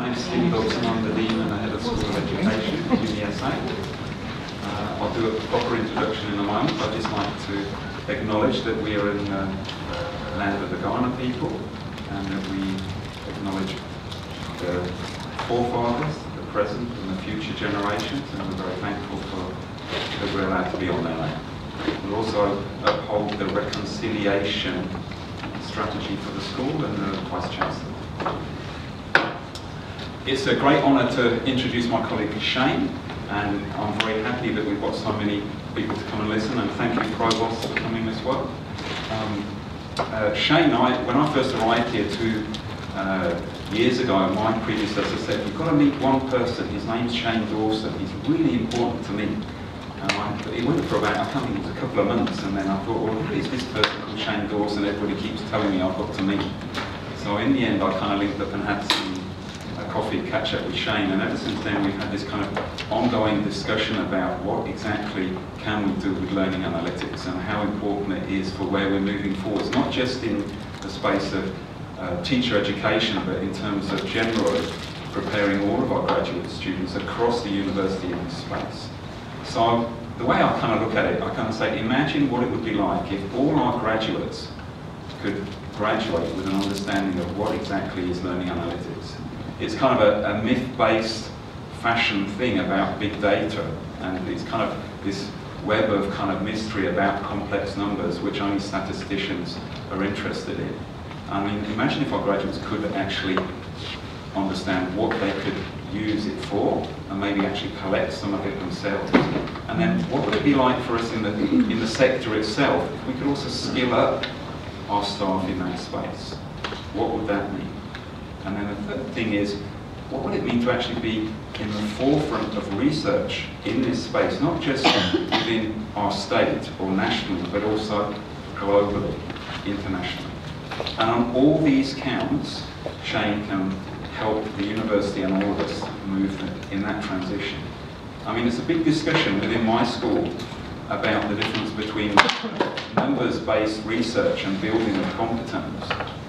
My name is Dawson. I'm the Dean and the Head of School of Education at UniSA. I'll do a proper introduction in a moment. I'd just like to acknowledge that we are in the land of the Ghana people and that we acknowledge the forefathers, the present and the future generations, and we're very thankful that we're allowed to be on their land. We'll also uphold the reconciliation strategy for the school and the Vice-Chancellor. It's a great honour to introduce my colleague Shane, and I'm very happy that we've got so many people to come and listen, and thank you Provost for coming as well. Shane, when I first arrived here 2 years ago, my predecessor said, "We've got to meet one person, his name's Shane Dawson, he's really important to me." It went for about, I can't think, it was a couple of months, and then I thought, well, who is this person called Shane Dawson everybody keeps telling me I've got to meet? So in the end I kind of linked up and had a coffee catch up with Shane, and ever since then we've had this kind of ongoing discussion about what exactly can we do with learning analytics and how important it is for where we're moving forwards, not just in the space of teacher education, but in terms of generally preparing all of our graduate students across the university in this space. So the way I kind of look at it, I kind of say, imagine what it would be like if all our graduates could graduate with an understanding of what exactly is learning analytics. It's kind of a myth-based fashion thing about big data, and it's kind of this web of kind of mystery about complex numbers which only statisticians are interested in. I mean, imagine if our graduates could actually understand what they could use it for, and maybe actually collect some of it themselves. And then what would it be like for us in the sector itself if we could also skill up our staff in that space? What would that mean? And then the third thing is, what would it mean to actually be in the forefront of research in this space, not just within our state or nationally, but also globally, internationally. And on all these counts, Shane can help the university and all of us move in that transition. I mean, it's a big discussion within my school about the difference between numbers-based research and building of competence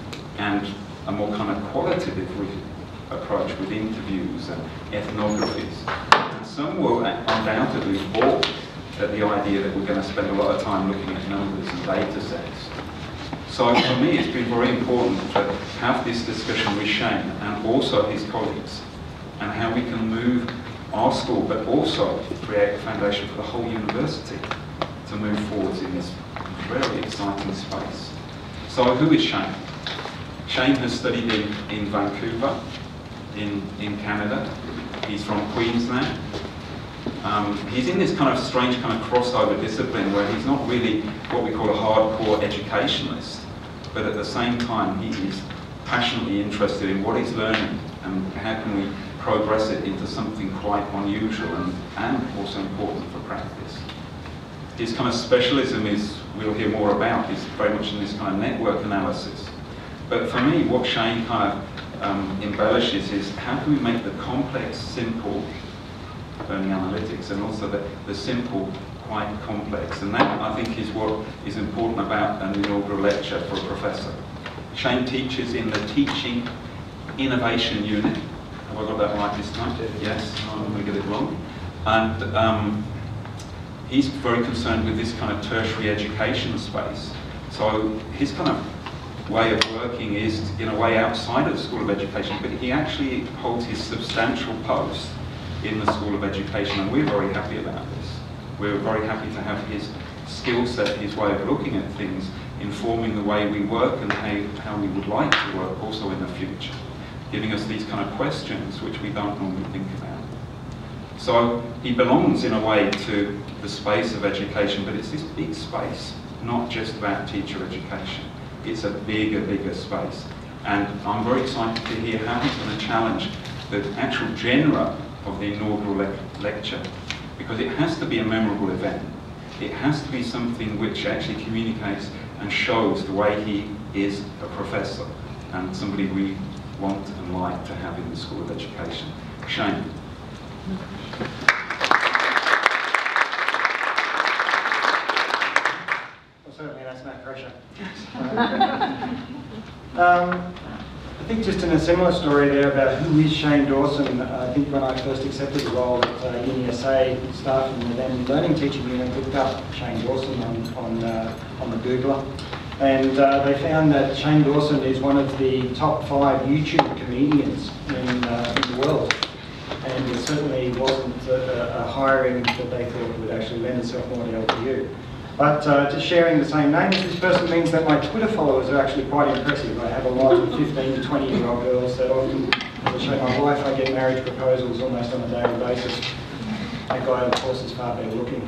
and a more kind of qualitative approach with interviews and ethnographies. And some will undoubtedly balk at the idea that we're going to spend a lot of time looking at numbers and data sets. So for me, it's been very important to have this discussion with Shane and also his colleagues, and how we can move our school, but also create a foundation for the whole university to move forwards in this very exciting space. So who is Shane? Shane has studied in Vancouver, in Canada. He's from Queensland. He's in this kind of strange kind of crossover discipline where he's not really what we call a hardcore educationalist, but at the same time he is passionately interested in what he's learning and how can we progress it into something quite unusual and also important for practice. His kind of specialism is, we'll hear more about, is very much in this kind of network analysis. But for me, what Shane kind of embellishes is how can we make the complex simple, learning analytics, and also the simple quite complex. And that, I think, is what is important about an inaugural lecture for a professor. Shane teaches in the Teaching Innovation Unit. Have I got that right this time? Yes, I'm not going to get it wrong. And he's very concerned with this kind of tertiary education space. So his kind of way of working is in a way outside of the School of Education, but he actually holds his substantial post in the School of Education, and we're very happy about this. We're very happy to have his skill set, his way of looking at things, informing the way we work and how we would like to work also in the future, giving us these kind of questions which we don't normally think about. So he belongs in a way to the space of education, but it's this big space, not just about teacher education. It's a bigger space. And I'm very excited to hear how he's going to challenge the actual genre of the inaugural lecture, because it has to be a memorable event. It has to be something which actually communicates and shows the way he is a professor and somebody we want and like to have in the School of Education. Shane. Well, certainly that's no pressure. I think just in a similar story there about who is Shane Dawson, I think when I first accepted the role at UniSA, staff in the then learning teaching unit looked up Shane Dawson on the Googler, and they found that Shane Dawson is one of the top 5 YouTube comedians in the world, and it certainly wasn't a hiring that they thought would actually lend itself more to LPU. But just sharing the same name as this person means that my Twitter followers are actually quite impressive. I have a lot of 15 to 20-year-old girls that often, as I show my wife, I get marriage proposals almost on a daily basis. That guy, of course, is far better looking.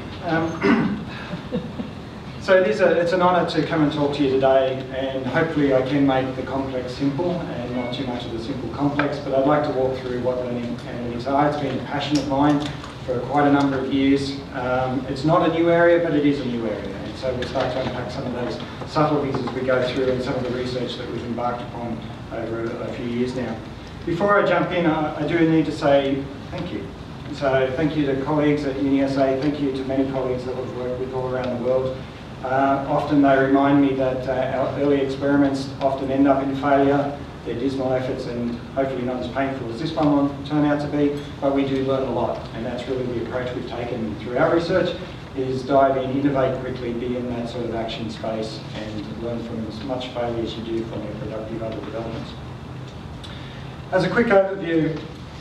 So it's an honour to come and talk to you today, and hopefully I can make the complex simple and not too much of the simple complex, but I'd like to walk through what learning analytics are. It's been a passion of mine for quite a number of years. It's not a new area, but it is a new area, and so we'll start to unpack some of those subtleties as we go through and some of the research that we've embarked upon over a few years now. Before I jump in, I do need to say thank you. So thank you to colleagues at UniSA, thank you to many colleagues that we've worked with all around the world. Often they remind me that our early experiments often end up in failure. They're dismal efforts and hopefully not as painful as this one will turn out to be, but we do learn a lot, and that's really the approach we've taken through our research, is dive in, innovate quickly, be in that sort of action space and learn from as much failure as you do from your productive other developments. As a quick overview,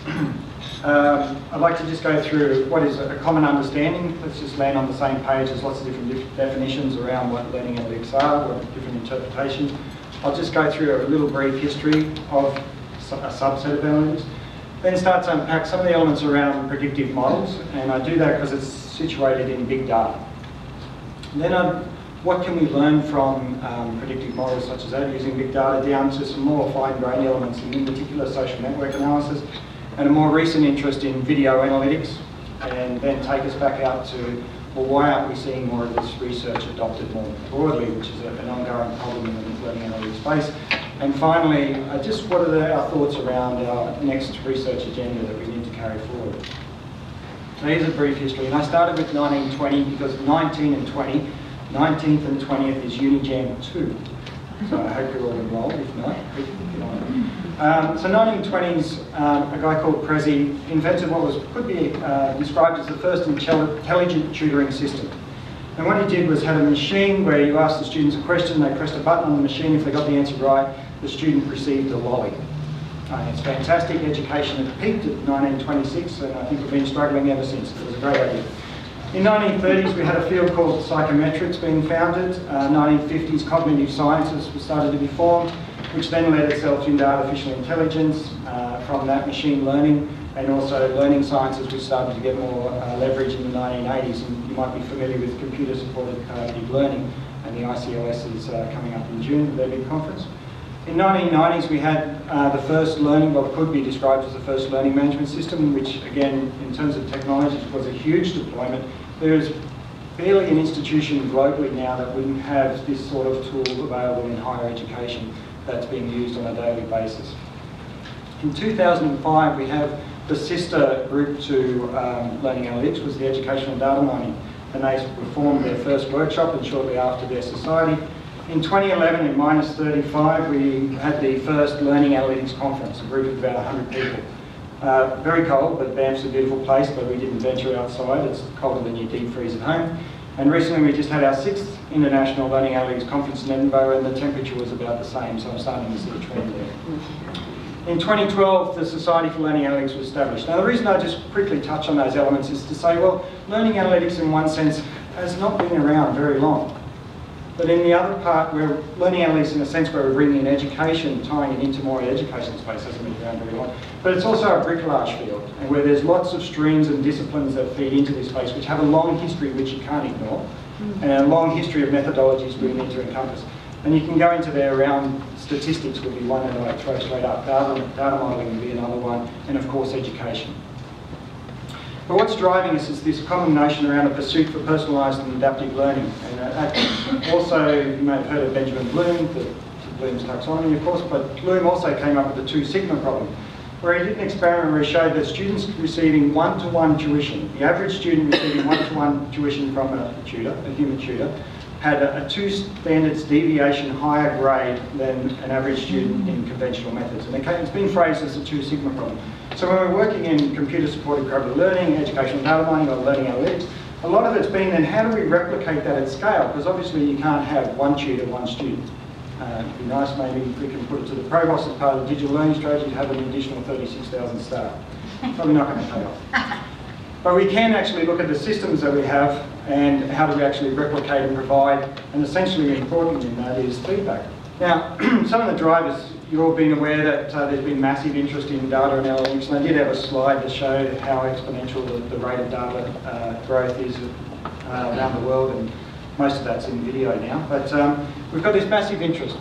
I'd like to just go through what is a common understanding. Let's just land on the same page. There's lots of different definitions around what learning analytics are, what different interpretations. I'll just go through a little brief history of a subset of analytics, then start to unpack some of the elements around predictive models, and I do that because it's situated in big data. And then what can we learn from predictive models such as that, using big data down to some more fine-grained elements, in particular social network analysis, and a more recent interest in video analytics, and then take us back out to, well, why aren't we seeing more of this research adopted more broadly, which is an ongoing problem in the learning analytics space. And finally, just what are our thoughts around our next research agenda that we need to carry forward. So here's a brief history, and I started with 1920 because 19 and 20, 19th and 20th is Unijam 2. So I hope you're all enrolled, if not, get on it. So 1920s, a guy called Prezi invented what could be described as the first intelligent tutoring system. And what he did was had a machine where you asked the students a question, they pressed a button on the machine, if they got the answer right, the student received a lolly. It's fantastic. Education had peaked at 1926, and I think we've been struggling ever since. It was a great idea. In the 1930s, we had a field called psychometrics being founded. 1950s, cognitive sciences started to be formed, which then led itself into artificial intelligence, from that machine learning, and also learning sciences, which started to get more leverage in the 1980s. And you might be familiar with computer-supported deep learning, and the ICLS is coming up in June for their big conference. In the 1990s, we had the first what could be described as the first learning management system, which, again, in terms of technology, was a huge deployment. There is barely an institution globally now that wouldn't have this sort of tool available in higher education that's being used on a daily basis. In 2005, we have the sister group to Learning Analytics was the Educational Data Mining, and they performed their first workshop, and shortly after their society. In 2011, in -35, we had the first Learning Analytics Conference, a group of about 100 people. Very cold, but Banff's a beautiful place, but we didn't venture outside. It's colder than your deep freeze at home. And recently we just had our 6th International Learning Analytics Conference in Edinburgh, and the temperature was about the same, so I'm starting to see a trend there. In 2012, the Society for Learning Analytics was established. Now the reason I just quickly touch on those elements is to say, well, learning analytics in one sense has not been around very long. But in the other part, we're learning analytics in a sense where we're bringing in education, tying it into more education space, hasn't been around very long. But it's also a bricolage field, and where there's lots of streams and disciplines that feed into this space, which have a long history which you can't ignore, and a long history of methodologies we need to encompass. And you can go into there around statistics would be one that I throw straight up, data modelling would be another one, and of course education. But what's driving us is this common notion around a pursuit for personalised and adaptive learning. And also, you may have heard of Benjamin Bloom, Bloom's taxonomy, of course, but Bloom also came up with the 2 sigma problem, where he did an experiment where he showed that students receiving one-to-one tuition, the average student receiving one-to-one tuition from a tutor, a human tutor, had a 2 standards deviation higher grade than an average student in conventional methods. And it's been phrased as a 2 sigma problem. So when we're working in computer-supported collaborative learning, educational data mining, or learning analytics, a lot of it's been then how do we replicate that at scale? Because obviously you can't have 1 tutor, 1 student. It'd be nice maybe if we can put it to the provost as part of the digital learning strategy to have an additional 36,000 staff. Probably not going to pay off. But we can actually look at the systems that we have and how do we actually replicate and provide, and essentially important in that is feedback. Now, some of the drivers, you've all been aware that there's been massive interest in data and analytics, and I did have a slide that showed how exponential the rate of data growth is around the world, and most of that's in video now. But we've got this massive interest.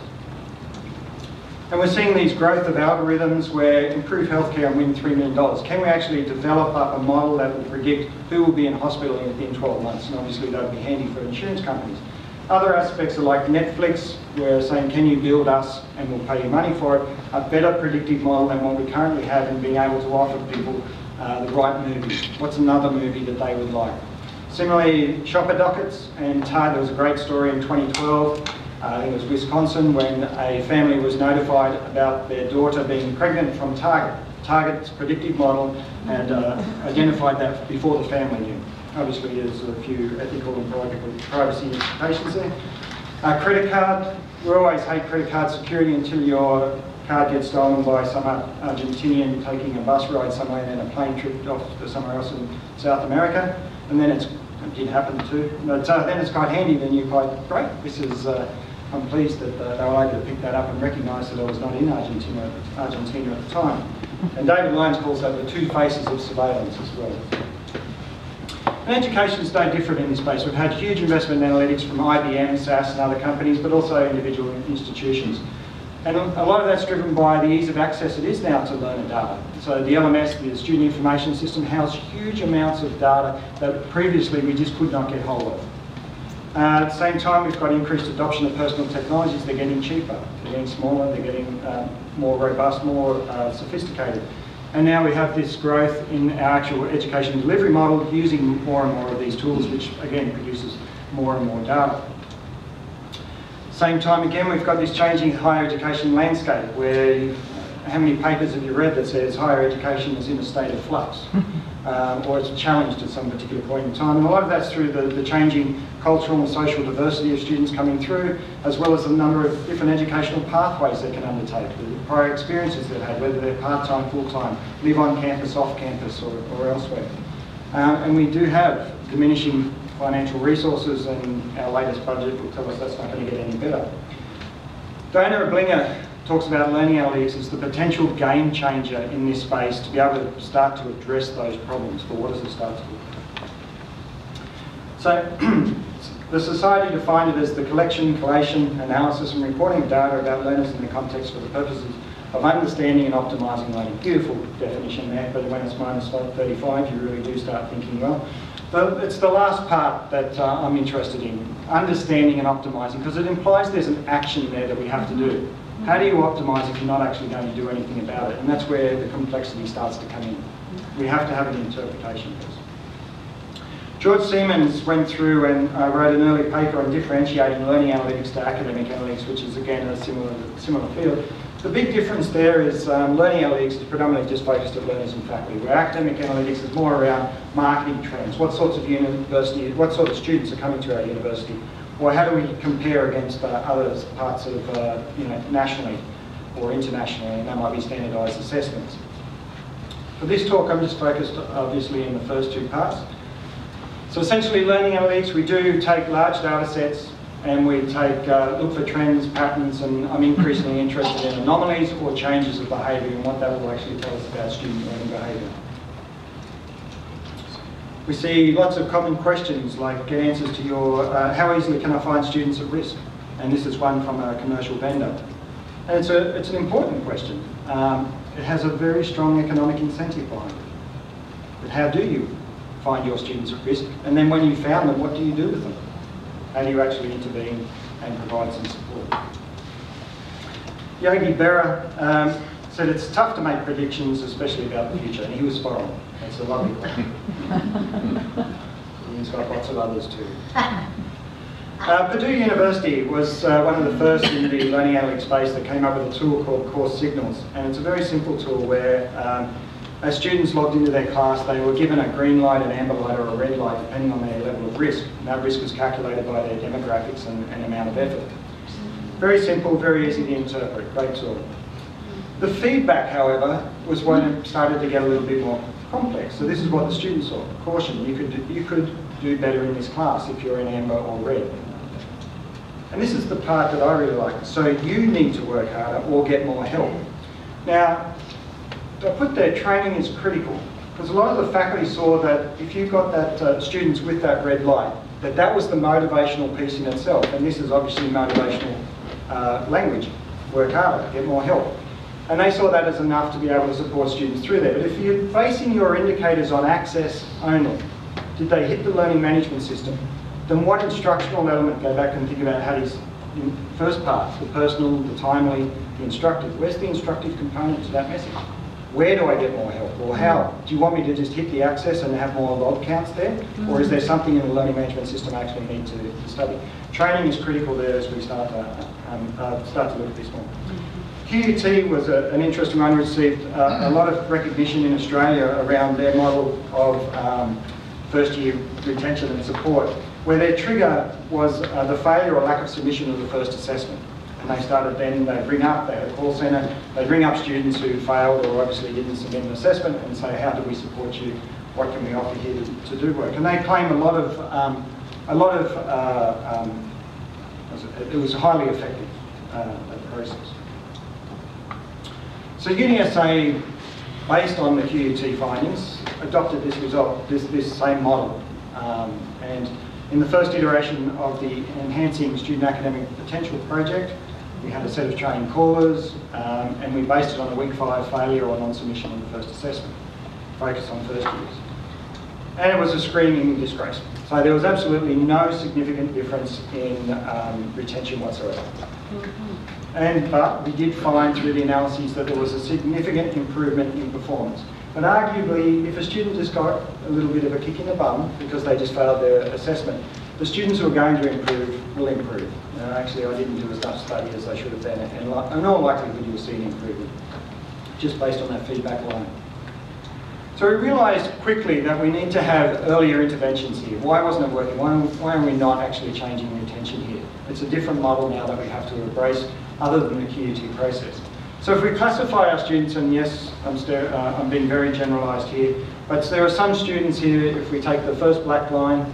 And we're seeing these growth of algorithms where improve healthcare and win $3 million. Can we actually develop up a model that will predict who will be in hospital in 12 months? And obviously that would be handy for insurance companies. Other aspects are like Netflix, where saying, can you build us and we'll pay you money for it, a better predictive model than what we currently have, and being able to offer people the right movie. What's another movie that they would like? Similarly, shopper dockets, and there was a great story in 2012. It was Wisconsin, when a family was notified about their daughter being pregnant from Target. Target's predictive model and identified that before the family knew. Obviously there's a few ethical and privacy implications there. Credit card, we always hate credit card security until your card gets stolen by some Argentinian taking a bus ride somewhere and then a plane trip off to somewhere else in South America. And then it did happen too. But then it's quite handy, then you're quite, great, this is, I'm pleased that they were able to pick that up and recognise that I was not in Argentina at the time. And David Lyons calls that the 2 faces of surveillance as well. And education is no different in this space. We've had huge investment in analytics from IBM, SAS and other companies, but also individual institutions. And a lot of that's driven by the ease of access it is now to learner data. So the LMS, the Student Information System, housed huge amounts of data that previously we just could not get hold of. At the same time, we've got increased adoption of personal technologies. They're getting cheaper, they're getting smaller, they're getting more robust, more sophisticated. And now we have this growth in our actual education delivery model using more and more of these tools, which again produces more and more data. Same time again, we've got this changing higher education landscape where how many papers have you read that says higher education is in a state of flux? Or it's challenged at some particular point in time. And a lot of that's through the changing cultural and social diversity of students coming through, as well as a number of different educational pathways they can undertake, the prior experiences they've had, whether they're part-time, full-time, live on campus, off campus, or elsewhere. And we do have diminishing financial resources, and our latest budget will tell us that's not going to get any better. Diana Blinger talks about learning analytics as the potential game changer in this space to be able to start to address those problems. But what does it start to do? So the society defined it as the collection, collation, analysis and reporting of data about learners in the context for the purposes of understanding and optimising learning. Beautiful definition there, but when it's minus 35 you really do start thinking, well, it's the last part that I'm interested in, understanding and optimising, because it implies there's an action there that we have to do. How do you optimise if you're not actually going to do anything about it? And that's where the complexity starts to come in. We have to have an interpretation first. George Siemens went through and wrote an early paper on differentiating learning analytics to academic analytics, which is again a similar field. The big difference there is learning analytics is predominantly just focused at learners and faculty, where academic analytics is more around marketing trends, what sorts of students are coming to our university, or how do we compare against other parts of, nationally or internationally, and that might be standardised assessments. For this talk, I'm just focused, obviously, in the first 2 parts. So essentially, learning analytics, we do take large data sets and we take look for trends, patterns, and I'm increasingly interested in anomalies or changes of behaviour and what that will actually tell us about student learning behaviour. We see lots of common questions like get answers to your, how easily can I find students at risk? And this is one from a commercial vendor. And it's an important question. It has a very strong economic incentive behind it. But how do you find your students at risk? And then when you found them, what do you do with them? How do you actually intervene and provide some support? Yogi Berra said it's tough to make predictions, especially about the future, and he was spot on. It's a lovely one. He's got lots of others too. Purdue University was one of the first in the learning analytics space that came up with a tool called Course Signals, and it's a very simple tool where as students logged into their class, they were given a green light, an amber light or a red light depending on their level of risk, and that risk was calculated by their demographics and amount of effort. Very simple, very easy to interpret, great tool. The feedback, however, was when it started to get a little bit more complex. So this is what the students saw. Caution, you could do better in this class if you're in amber or red. And this is the part that I really like. So you need to work harder or get more help. Now, I put there, training is critical, because a lot of the faculty saw that if you got that students with that red light, that was the motivational piece in itself. And this is obviously motivational language. Work harder, get more help. And they saw that as enough to be able to support students through there. But if you're basing your indicators on access only, did they hit the learning management system? Then what instructional element, go back and think about Hattie's first part, the personal, the timely, the instructive. Where's the instructive component to that message? Where do I get more help, or how? Do you want me to just hit the access and have more log counts there? Or is there something in the learning management system I actually need to study? Training is critical there as we start to look at this one. QUT was an interesting one, received a lot of recognition in Australia around their model of first year retention and support, where their trigger was the failure or lack of submission of the first assessment. And they started then, they had a call centre, they bring up students who failed or obviously didn't submit an assessment and say, how do we support you? What can we offer here to do work? And they claim it was highly effective, that process. So UniSA, based on the QUT findings, adopted this same model. And in the first iteration of the Enhancing Student Academic Potential project, we had a set of training callers, and we based it on a week 5 failure or non-submission of the first assessment, focused on first years. And it was a screaming disgrace. So there was absolutely no significant difference in retention whatsoever. But we did find through the analyses that there was a significant improvement in performance. But arguably, if a student just got a little bit of a kick in the bum because they just failed their assessment, the students who are going to improve will improve. Actually, I didn't do as much study as I should have done, and in all likelihood you'll see an improvement, just based on that feedback line. So we realised quickly that we need to have earlier interventions here. Why wasn't it working? Why are we not actually changing retention here? It's a different model now that we have to embrace, other than the QUT process. So if we classify our students, and yes, I'm being very generalised here, but there are some students here, if we take the first black line,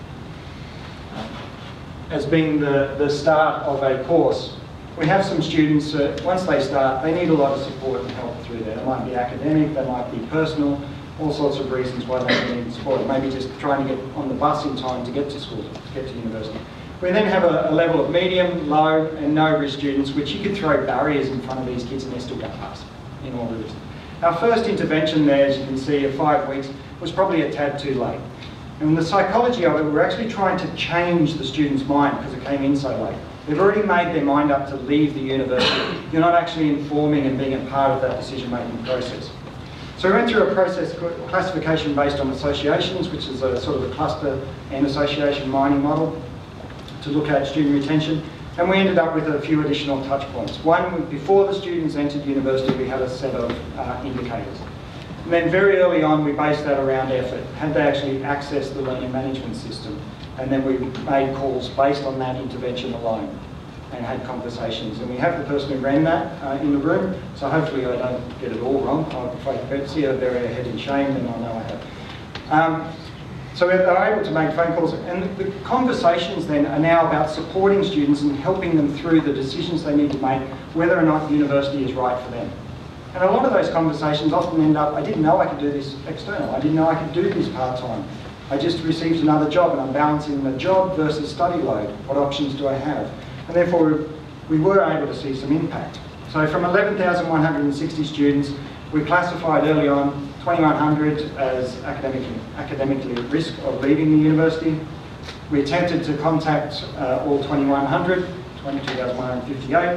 as being the start of a course, we have some students, once they start, they need a lot of support and help through there. It might be academic, they might be personal, all sorts of reasons why they need support. Maybe just trying to get on the bus in time to get to school, to get to university. We then have a level of medium, low and no risk students, which you could throw barriers in front of these kids and they're still going to pass in all of this. Our first intervention there, as you can see, at 5 weeks, was probably a tad too late. And the psychology of it, we're actually trying to change the student's mind because it came in so late. They've already made their mind up to leave the university. You're not actually informing and being a part of that decision-making process. So we went through a process classification based on associations, which is a sort of a cluster and association mining model to look at student retention. And we ended up with a few additional touch points. One, before the students entered university, we had a set of indicators. And then very early on, we based that around effort. Had they actually accessed the learning management system? And then we made calls based on that intervention alone and had conversations. And we have the person who ran that in the room, so hopefully I don't get it all wrong. If I see her bury her head in shame, then I know I have. So they're able to make phone calls, and the conversations then are now about supporting students and helping them through the decisions they need to make, whether or not university is right for them. And a lot of those conversations often end up, I didn't know I could do this external, I didn't know I could do this part-time. I just received another job and I'm balancing the job versus study load. What options do I have? And therefore we were able to see some impact. So from 11,160 students, we classified early on 2,100 as academically at risk of leaving the university. We attempted to contact all 2,100, 22,158.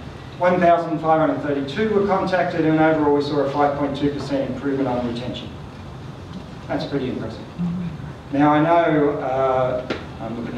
1,532 were contacted, and overall we saw a 5.2% improvement on retention. That's pretty impressive. Now I know, I'm looking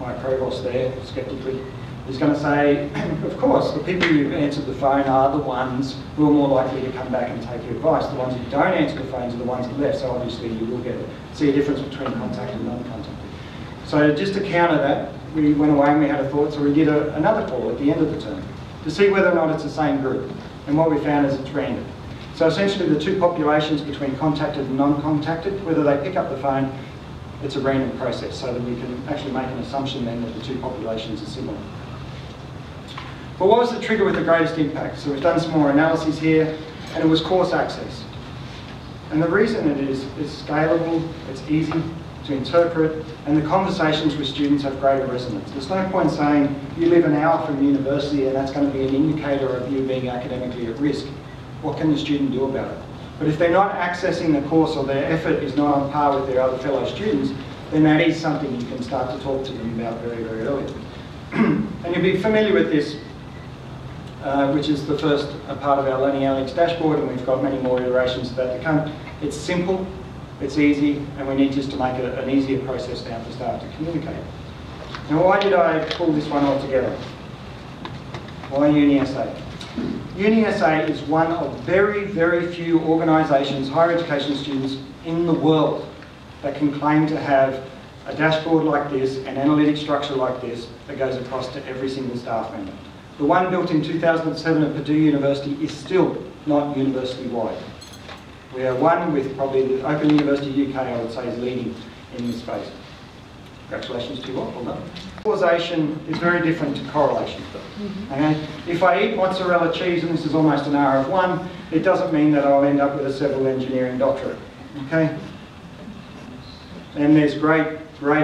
my provost there, sceptically, is going to say, of course, the people who answered the phone are the ones who are more likely to come back and take your advice. The ones who don't answer the phones are the ones that left, so obviously you will see a difference between contacted and non-contacted. So just to counter that, we went away and we had a thought, so we did another poll at the end of the term to see whether or not it's the same group. And what we found is it's random. So essentially the two populations between contacted and non-contacted, whether they pick up the phone, it's a random process, so that we can actually make an assumption then that the two populations are similar. But what was the trigger with the greatest impact? So we've done some more analyses here, and it was course access. And the reason it is, it's scalable, it's easy to interpret, and the conversations with students have greater resonance. There's no point saying you live an hour from university and that's going to be an indicator of you being academically at risk. What can the student do about it? But if they're not accessing the course or their effort is not on par with their other fellow students, then that is something you can start to talk to them about very, very early. And you'll be familiar with this, which is the first part of our Learning Analytics dashboard, and we've got many more iterations of that to come. It's simple, it's easy, and we need just to make an easier process now to start to communicate. Now, why did I pull this one all together? Why UniSA? UniSA is one of very, very few organisations, higher education students in the world that can claim to have a dashboard like this, an analytic structure like this, that goes across to every single staff member. The one built in 2007 at Purdue University is still not university-wide. We are one with probably the Open University UK, I would say, is leading in this space. Congratulations to you all, well done. Causation is very different to correlation. Okay? If I eat mozzarella cheese, and this is almost an R of 1, it doesn't mean that I'll end up with a civil engineering doctorate. Okay? And there's great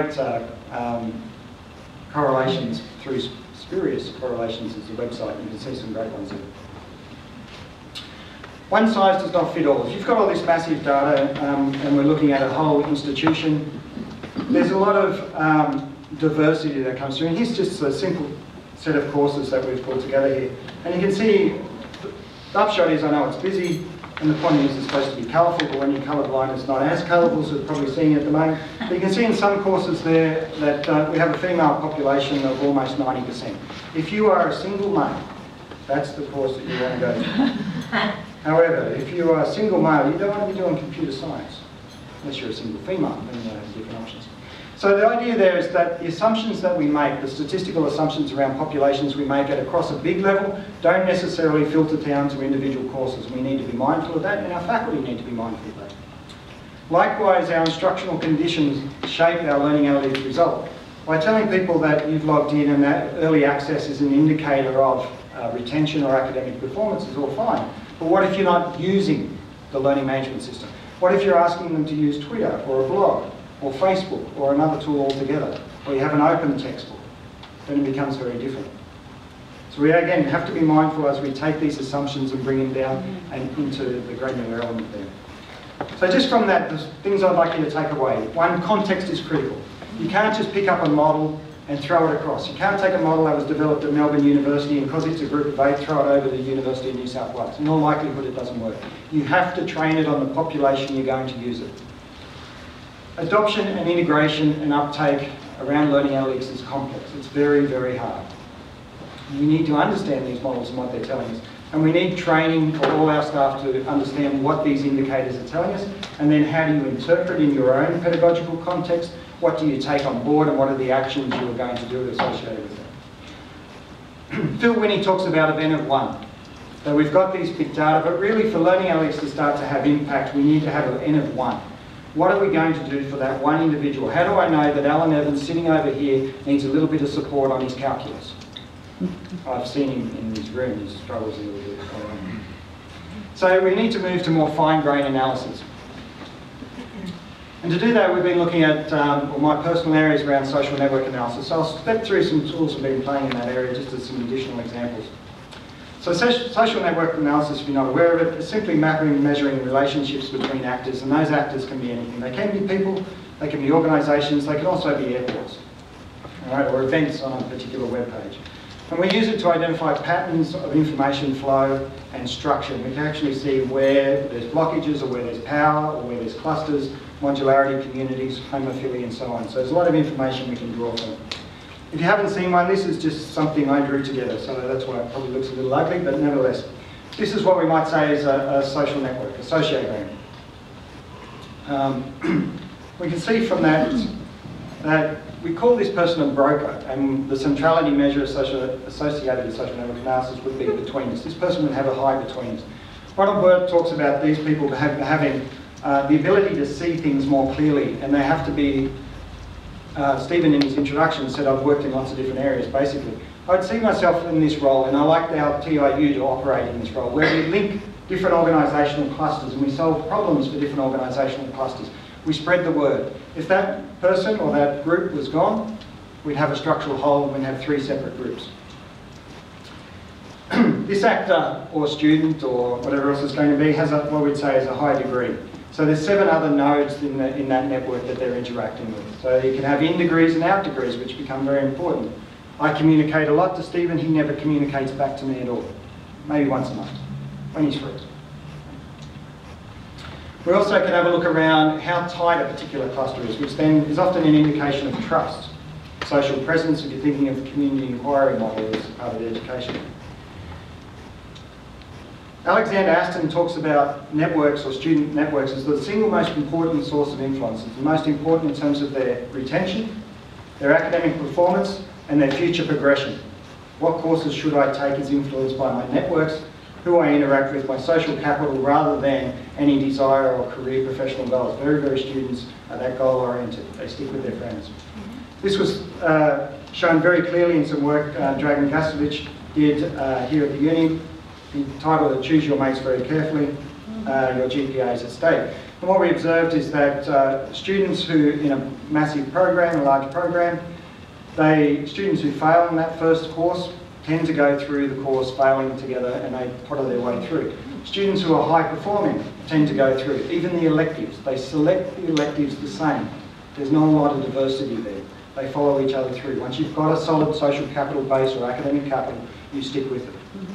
correlations through Spurious Correlations is the website. You can see some great ones there. One size does not fit all. If you've got all this massive data and we're looking at a whole institution, there's a lot of diversity that comes through. And here's just a simple set of courses that we've pulled together here. And you can see, the upshot is I know it's busy, and the point is it's supposed to be colourful, but when you're colourblind it's not as colourful, so you're probably seeing it at the moment. But you can see in some courses there that we have a female population of almost 90%. If you are a single male, that's the course that you want to go to. However, if you are a single male, you don't want to be doing computer science, unless you're a single female, then you have different options. So the idea there is that the assumptions that we make, the statistical assumptions around populations we make at across a big level, don't necessarily filter down to individual courses. We need to be mindful of that, and our faculty need to be mindful of that. Likewise, our instructional conditions shape our learning analytics result. By telling people that you've logged in and that early access is an indicator of retention or academic performance is all fine. But what if you're not using the learning management system? What if you're asking them to use Twitter or a blog or Facebook or another tool altogether, or you have an open textbook? Then it becomes very different. So we again have to be mindful as we take these assumptions and bring them down and into the granular element there. So just from that, there's things I'd like you to take away. One, context is critical. You can't just pick up a model and throw it across. You can't take a model that was developed at Melbourne University and because it's a group of 8, throw it over to the University of New South Wales. In all likelihood it doesn't work. You have to train it on the population you're going to use it. Adoption and integration and uptake around learning analytics is complex. It's very, very hard. We need to understand these models and what they're telling us. And we need training for all our staff to understand what these indicators are telling us, and then how do you interpret in your own pedagogical context, what do you take on board, and what are the actions you are going to do associated with that. Phil Winnie talks about event of 1. So we've got these big data, but really for learning analytics to start to have impact, we need to have an N of 1. What are we going to do for that one individual? How do I know that Alan Evans sitting over here needs a little bit of support on his calculus? I've seen him in his room, he struggles a little bit. So we need to move to more fine-grained analysis. And to do that, we've been looking at my personal areas around social network analysis. So I'll step through some tools we've been playing in that area, just as some additional examples. So social network analysis, if you're not aware of it, is simply mapping and measuring relationships between actors, and those actors can be anything. They can be people, they can be organisations, they can also be airports, all right, or events on a particular web page. And we use it to identify patterns of information flow and structure. We can actually see where there's blockages or where there's power or where there's clusters, modularity, communities, homophilia and so on. So there's a lot of information we can draw from. If you haven't seen one, this is just something I drew together, so that's why it probably looks a little ugly, but nevertheless. This is what we might say is a social network, a sociogram. We can see from that that we call this person a broker, and the centrality measure associated with social network analysis would be betweenness. This person would have a high betweenness. Ronald Burt talks about these people having the ability to see things more clearly, and they have to be, Stephen in his introduction said I've worked in lots of different areas, basically. I'd see myself in this role, and I like our TIU to operate in this role, where we link different organisational clusters and we solve problems for different organisational clusters. We spread the word. If that person or that group was gone, we'd have a structural whole and we'd have 3 separate groups. This actor or student or whatever else it's going to be has what we'd say is a high degree. So there's 7 other nodes in that network that they're interacting with. So you can have in degrees and out degrees, which become very important. I communicate a lot to Stephen, he never communicates back to me at all. Maybe once a month, when he's free. We also can have a look around how tight a particular cluster is, which then is often an indication of trust. Social presence, if you're thinking of the community inquiry model as part of education. Alexander Aston talks about networks or student networks as the single most important source of influence. It's the most important in terms of their retention, their academic performance, and their future progression. What courses should I take is influenced by my networks, who I interact with, my social capital, rather than any desire or career professional goals. Very, very students are that goal oriented. They stick with their friends. This was shown very clearly in some work Dragan Gasovic did here at the uni. The title of Choose Your Mates Very Carefully, Your GPA is at stake. And what we observed is that students who, in a massive program, a large program, students who fail in that first course tend to go through the course failing together and they potter their way through. Students who are high performing tend to go through. Even the electives, they select the electives the same. There's not a lot of diversity there. They follow each other through. Once you've got a solid social capital base or academic capital, you stick with it.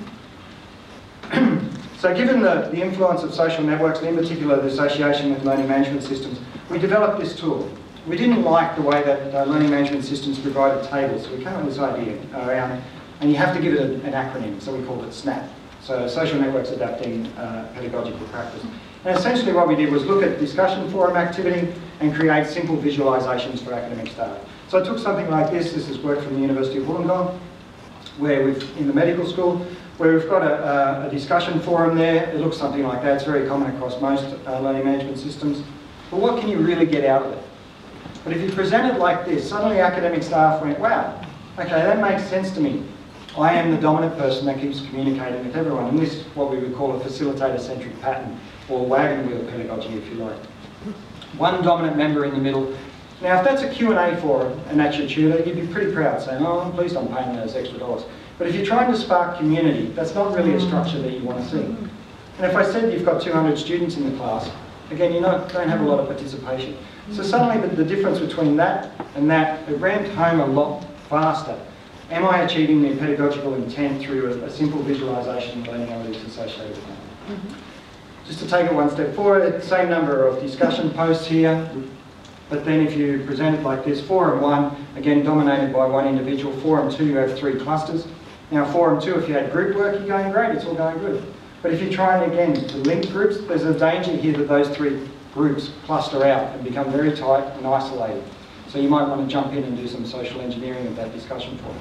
So given the influence of social networks, and in particular the association with learning management systems, we developed this tool. We didn't like the way that learning management systems provided tables, so we came up with this idea around, and you have to give it an acronym, so we called it SNAP. So Social Networks Adapting Pedagogical Practice. And essentially what we did was look at discussion forum activity and create simple visualisations for academic staff. So I took something like this. This is work from the University of Wollongong, where in the medical school, where we've got a discussion forum there. It looks something like that. It's very common across most learning management systems. But what can you really get out of it? But if you present it like this, suddenly academic staff went, wow, okay, that makes sense to me. I am the dominant person that keeps communicating with everyone. And this is what we would call a facilitator-centric pattern, or wagon wheel pedagogy, if you like. One dominant member in the middle. Now, if that's a Q&A forum and that's your tutor, you'd be pretty proud saying, oh, I'm pleased I'm paying those extra dollars. But if you're trying to spark community, that's not really a structure that you want to see. And if I said you've got 200 students in the class, again, you don't have a lot of participation. So suddenly the difference between that and that, it ramped home a lot faster. Am I achieving the pedagogical intent through a simple visualisation and learning analytics associated with that? Just to take it one step forward, same number of discussion posts here, but then if you present it like this, forum 1, again dominated by one individual, forum 2 you have 3 clusters. Now forum 2, if you had group work, you're going great, it's all going good. But if you're trying again to link groups, there's a danger here that those 3 groups cluster out and become very tight and isolated. So you might want to jump in and do some social engineering of that discussion forum.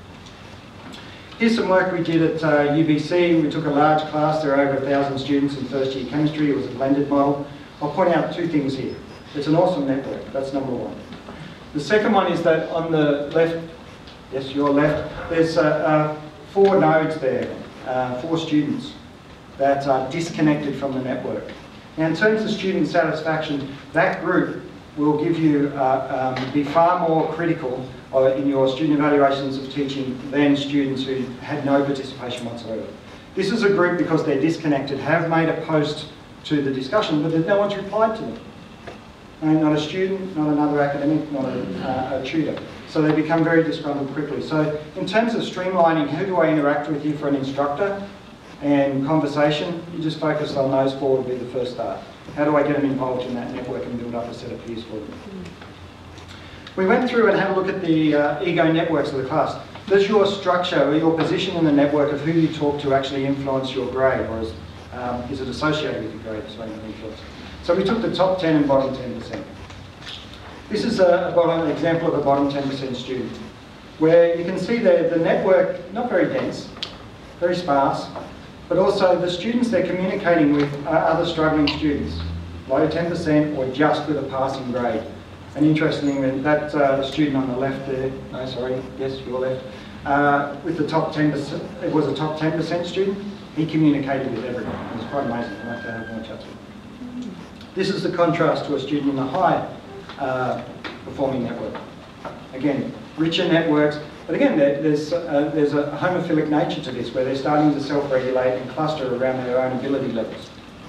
Here's some work we did at UBC. We took a large class, there are over 1,000 students in first year chemistry. It was a blended model. I'll point out 2 things here. It's an awesome network, that's number 1. The second one is that on the left, yes, your left, there's 4 nodes there, 4 students that are disconnected from the network. Now in terms of student satisfaction, that group will give you, be far more critical in your student evaluations of teaching than students who had no participation whatsoever. This is a group, because they're disconnected, have made a post to the discussion, but no one's replied to them. Not a student, not another academic, not a tutor. So they become very disgruntled quickly. So in terms of streamlining, who do I interact with here for an instructor and conversation, you just focus on those 4 to be the first start. How do I get them involved in that network and build up a set of peers for them? We went through and had a look at the ego networks of the class. Does your structure or your position in the network of who you talk to actually influence your grade, or is it associated with your grade? So we took the top 10 and bottom 10%. This is an example of a bottom 10% student, where you can see the network, not very dense, very sparse, but also the students they're communicating with are other struggling students, low 10% or just with a passing grade. And interestingly, that student on the left there, no, sorry, yes, your left, with the top 10%, it was a top 10% student, he communicated with everyone. It was quite amazing. I'd like to have more chats with him. This is the contrast to a student in the high performing network. Again, richer networks, but again, there's a homophilic nature to this, where they're starting to self-regulate and cluster around their own ability levels.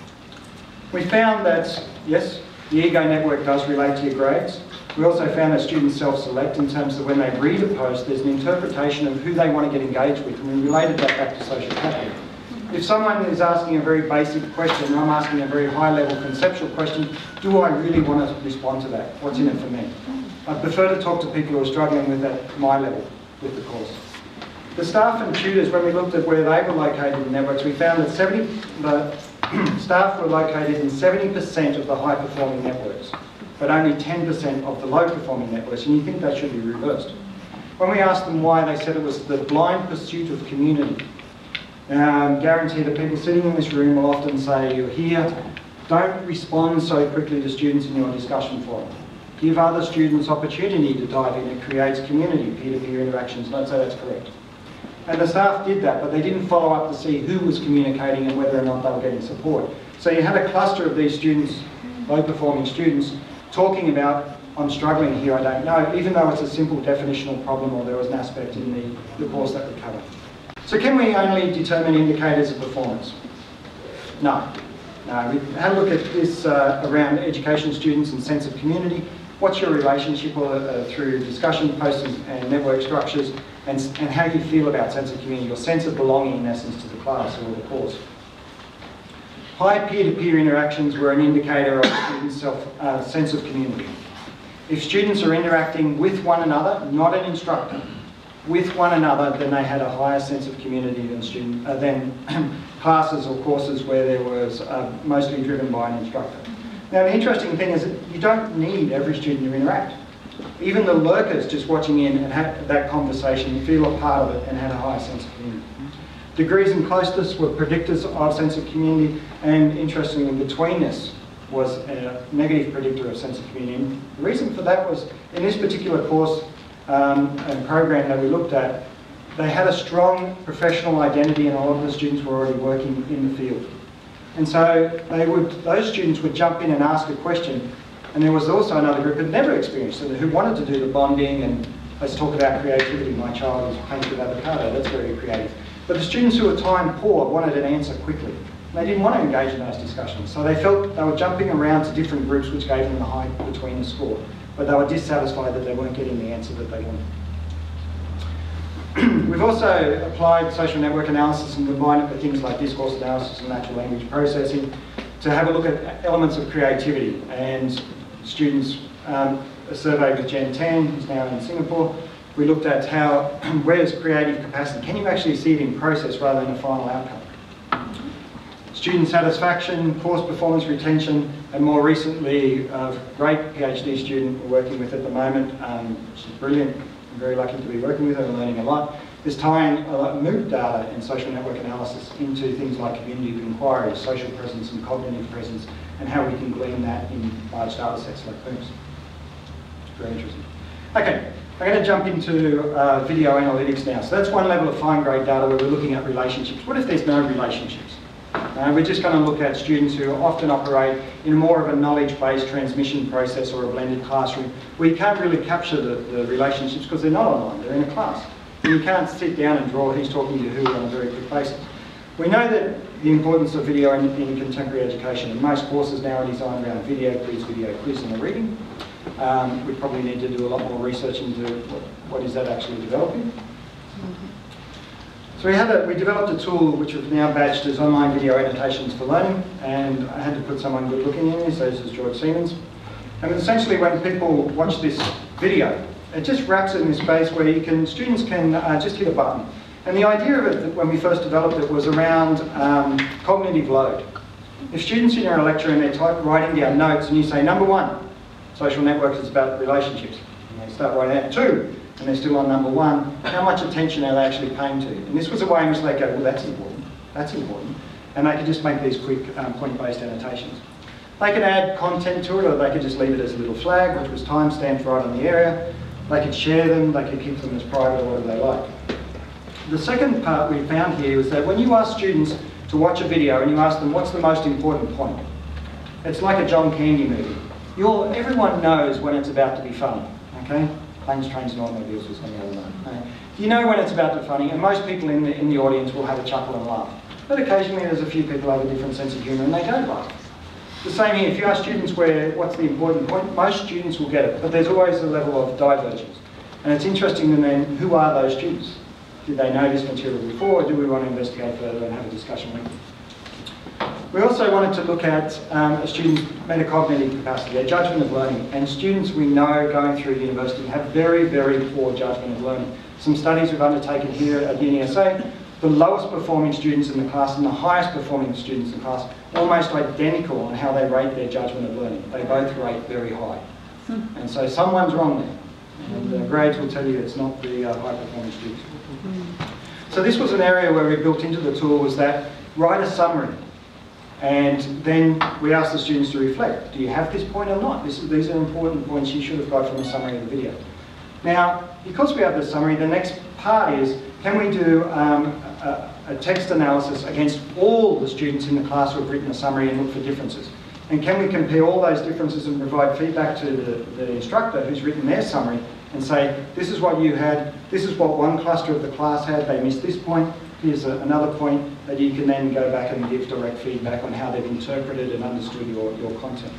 We found that, yes, the ego network does relate to your grades. We also found that students self-select in terms of when they read a post, there's an interpretation of who they want to get engaged with, and we related that back to social capital. If someone is asking a very basic question, and I'm asking a very high-level conceptual question, do I really want to respond to that? What's in it for me? I prefer to talk to people who are struggling with at my level with the course. The staff and tutors, when we looked at where they were located in networks, we found that staff were located in 70% of the high-performing networks, but only 10% of the low-performing networks, and you think that should be reversed. When we asked them why, they said it was the blind pursuit of community. Guarantee that people sitting in this room will often say, you're here, don't respond so quickly to students in your discussion forum. Give other students opportunity to dive in. It creates community, peer-to-peer interactions, and I'd say that's correct. And the staff did that, but they didn't follow up to see who was communicating and whether or not they were getting support. So you had a cluster of these students, low-performing students, talking about, I'm struggling here, I don't know, even though it's a simple definitional problem or there was an aspect in the course that we covered. So can we only determine indicators of performance? No. No, we had a look at this around education students and sense of community. What's your relationship through discussion posts and network structures, and how you feel about sense of community, your sense of belonging in essence to the class or the course. High peer-to-peer interactions were an indicator of students' sense of community. If students are interacting with one another, not an instructor, with one another, then they had a higher sense of community than classes or courses where there was mostly driven by an instructor. Now the interesting thing is that you don't need every student to interact. Even the lurkers just watching in and had that conversation feel a part of it and had a higher sense of community. Degrees and closeness were predictors of sense of community, and interestingly betweenness was a negative predictor of sense of community. And the reason for that was in this particular course and program that we looked at, they had a strong professional identity and a lot of the students were already working in the field. And so those students would jump in and ask a question, and there was also another group who had never experienced it, who wanted to do the bonding and let's talk about creativity. My child is painting with avocado, that's very creative. But the students who were time poor wanted an answer quickly. They didn't want to engage in those discussions, so they felt they were jumping around to different groups which gave them the high between the score, but they were dissatisfied that they weren't getting the answer that they wanted. We've also applied social network analysis and combined it with things like discourse analysis and natural language processing to have a look at elements of creativity. And students, a survey with Gen 10, who's now in Singapore, we looked at where's creative capacity? Can you actually see it in process rather than a final outcome? Student satisfaction, course performance retention, and more recently, a great PhD student we're working with at the moment. She's brilliant. I'm very lucky to be working with her and learning a lot. Is tying MOOC data and social network analysis into things like community inquiry, social presence and cognitive presence, and how we can glean that in large data sets like MOOCs. Very interesting. Okay, I'm going to jump into video analytics now. So that's one level of fine grade data where we're looking at relationships. What if there's no relationships? We're just going to look at students who often operate in more of a knowledge-based transmission process or a blended classroom where you can't really capture the relationships because they're not online, they're in a class. And you can't sit down and draw who's talking to who on a very quick basis. We know that the importance of video in contemporary education, and most courses now are designed around video quiz and the reading. We probably need to do a lot more research into what is that actually developing. So we developed a tool which we've now badged as online video annotations for learning, and I had to put someone good looking in here, so this is George Siemens. And essentially when people watch this video. It just wraps it in this space where students can just hit a button. And the idea of it, when we first developed it, was around cognitive load. If students in a lecture and they're writing down notes and you say, number 1, social networks is about relationships, and they start writing out 2, and they're still on number 1, how much attention are they actually paying to? And this was a way in which they go, well, that's important, and they could just make these quick point-based annotations. They could add content to it, or they could just leave it as a little flag, which was time-stamped right on the area. They could share them, they could keep them as private or whatever they like. The second part we found here was that when you ask students to watch a video and you ask them what's the most important point, it's like a John Candy movie. Everyone knows when it's about to be funny, okay? Planes, Trains and Automobiles was on the other night. Okay? You know when it's about to be funny, and most people in the audience will have a chuckle and laugh. But occasionally there's a few people who have a different sense of humour and they don't laugh. The same here, if you ask students what's the important point, most students will get it, but there's always a level of divergence. And it's interesting then, who are those students? Did they know this material before, or do we want to investigate further and have a discussion with them? We also wanted to look at a student's metacognitive capacity, their judgment of learning. And students we know going through university have very, very poor judgment of learning. Some studies we've undertaken here at UniSA, the lowest performing students in the class and the highest performing students in the class, almost identical on how they rate their judgment of learning. They both rate very high. And so someone's wrong there. And the grades will tell you it's not the high performing students. So this was an area where we built into the tool was that write a summary. And then we asked the students to reflect. Do you have this point or not? These are important points you should have got from the summary of the video. Now, because we have the summary, the next part is, can we do a text analysis against all the students in the class who have written a summary and look for differences? And can we compare all those differences and provide feedback to the instructor who's written their summary and say, this is what you had, this is what one cluster of the class had, they missed this point, here's another point that you can then go back and give direct feedback on how they've interpreted and understood your content.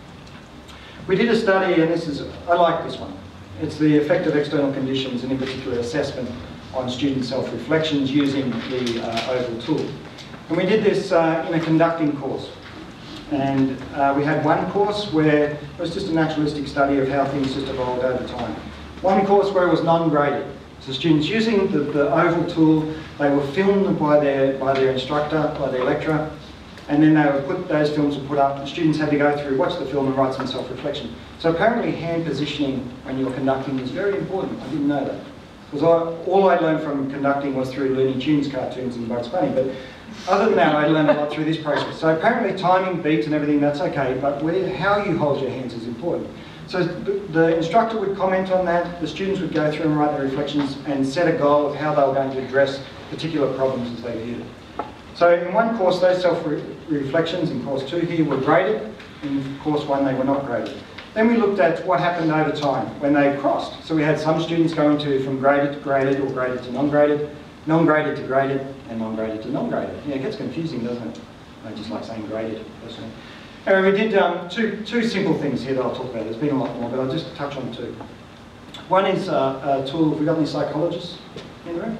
We did a study, and I like this one. It's the effect of external conditions, and in particular assessment on student self-reflections using the Oval tool. And we did this in a conducting course. And we had one course where it was just a naturalistic study of how things just evolved over time. One course where it was non-graded. So students using the Oval tool, they were filmed by their instructor, by their lecturer, and then those films were put up. The students had to go through, watch the film and write some self-reflection. So apparently hand positioning when you're conducting is very important. I didn't know that. Because all I learned from conducting was through Looney Tunes cartoons and Bugs Bunny, but other than that I learned a lot through this process. So apparently timing, beats and everything, that's okay, but how you hold your hands is important. So the instructor would comment on that, the students would go through and write their reflections and set a goal of how they were going to address particular problems as they viewed it. So in one course, those self-reflections in course 2 here were graded, in course 1 they were not graded. Then we looked at what happened over time when they crossed. So we had some students going from graded to graded, or graded to non-graded, non-graded to graded, and non-graded to non-graded. Yeah, it gets confusing, doesn't it? I just like saying graded, personally. Anyway, we did two simple things here that I'll talk about. There's been a lot more, but I'll just touch on 2. One is a tool. Have we got any psychologists in the room?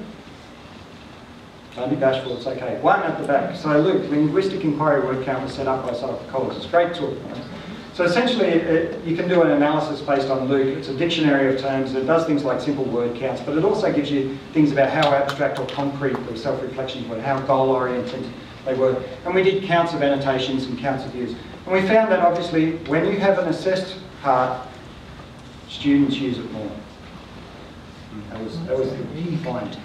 Don't be bashful, it's okay. One at the back. So Luke, linguistic inquiry word count was set up by psychologists. Great tool. So essentially, you can do an analysis based on Luke. It's a dictionary of terms. It does things like simple word counts, but it also gives you things about how abstract or concrete the self-reflections were, how goal-oriented they were. And we did counts of annotations and counts of views. And we found that obviously, when you have an assessed part, students use it more. That was the key finding.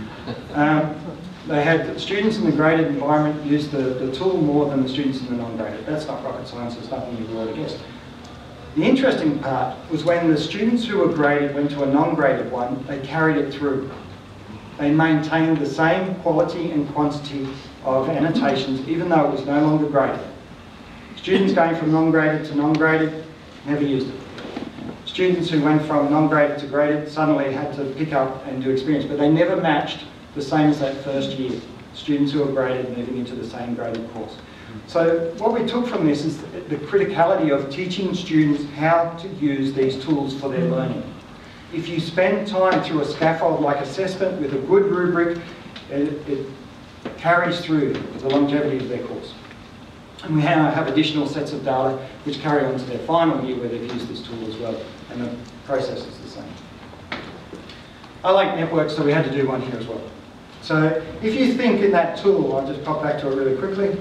They had students in the graded environment use the tool more than the students in the non-graded. That's not rocket science, it's nothing you've already guessed. The interesting part was when the students who were graded went to a non-graded one, they carried it through. They maintained the same quality and quantity of annotations even though it was no longer graded. Students going from non-graded to non-graded never used it. Students who went from non-graded to graded suddenly had to pick up and do experience, but they never matched the same as that first year. Students who are graded moving into the same graded course. So what we took from this is the criticality of teaching students how to use these tools for their learning. If you spend time through a scaffold like assessment with a good rubric, it carries through the longevity of their course. And we have additional sets of data which carry on to their final year where they've used this tool as well. And process is the same. I like networks, so we had to do one here as well. So if you think in that tool, I'll just pop back to it really quickly.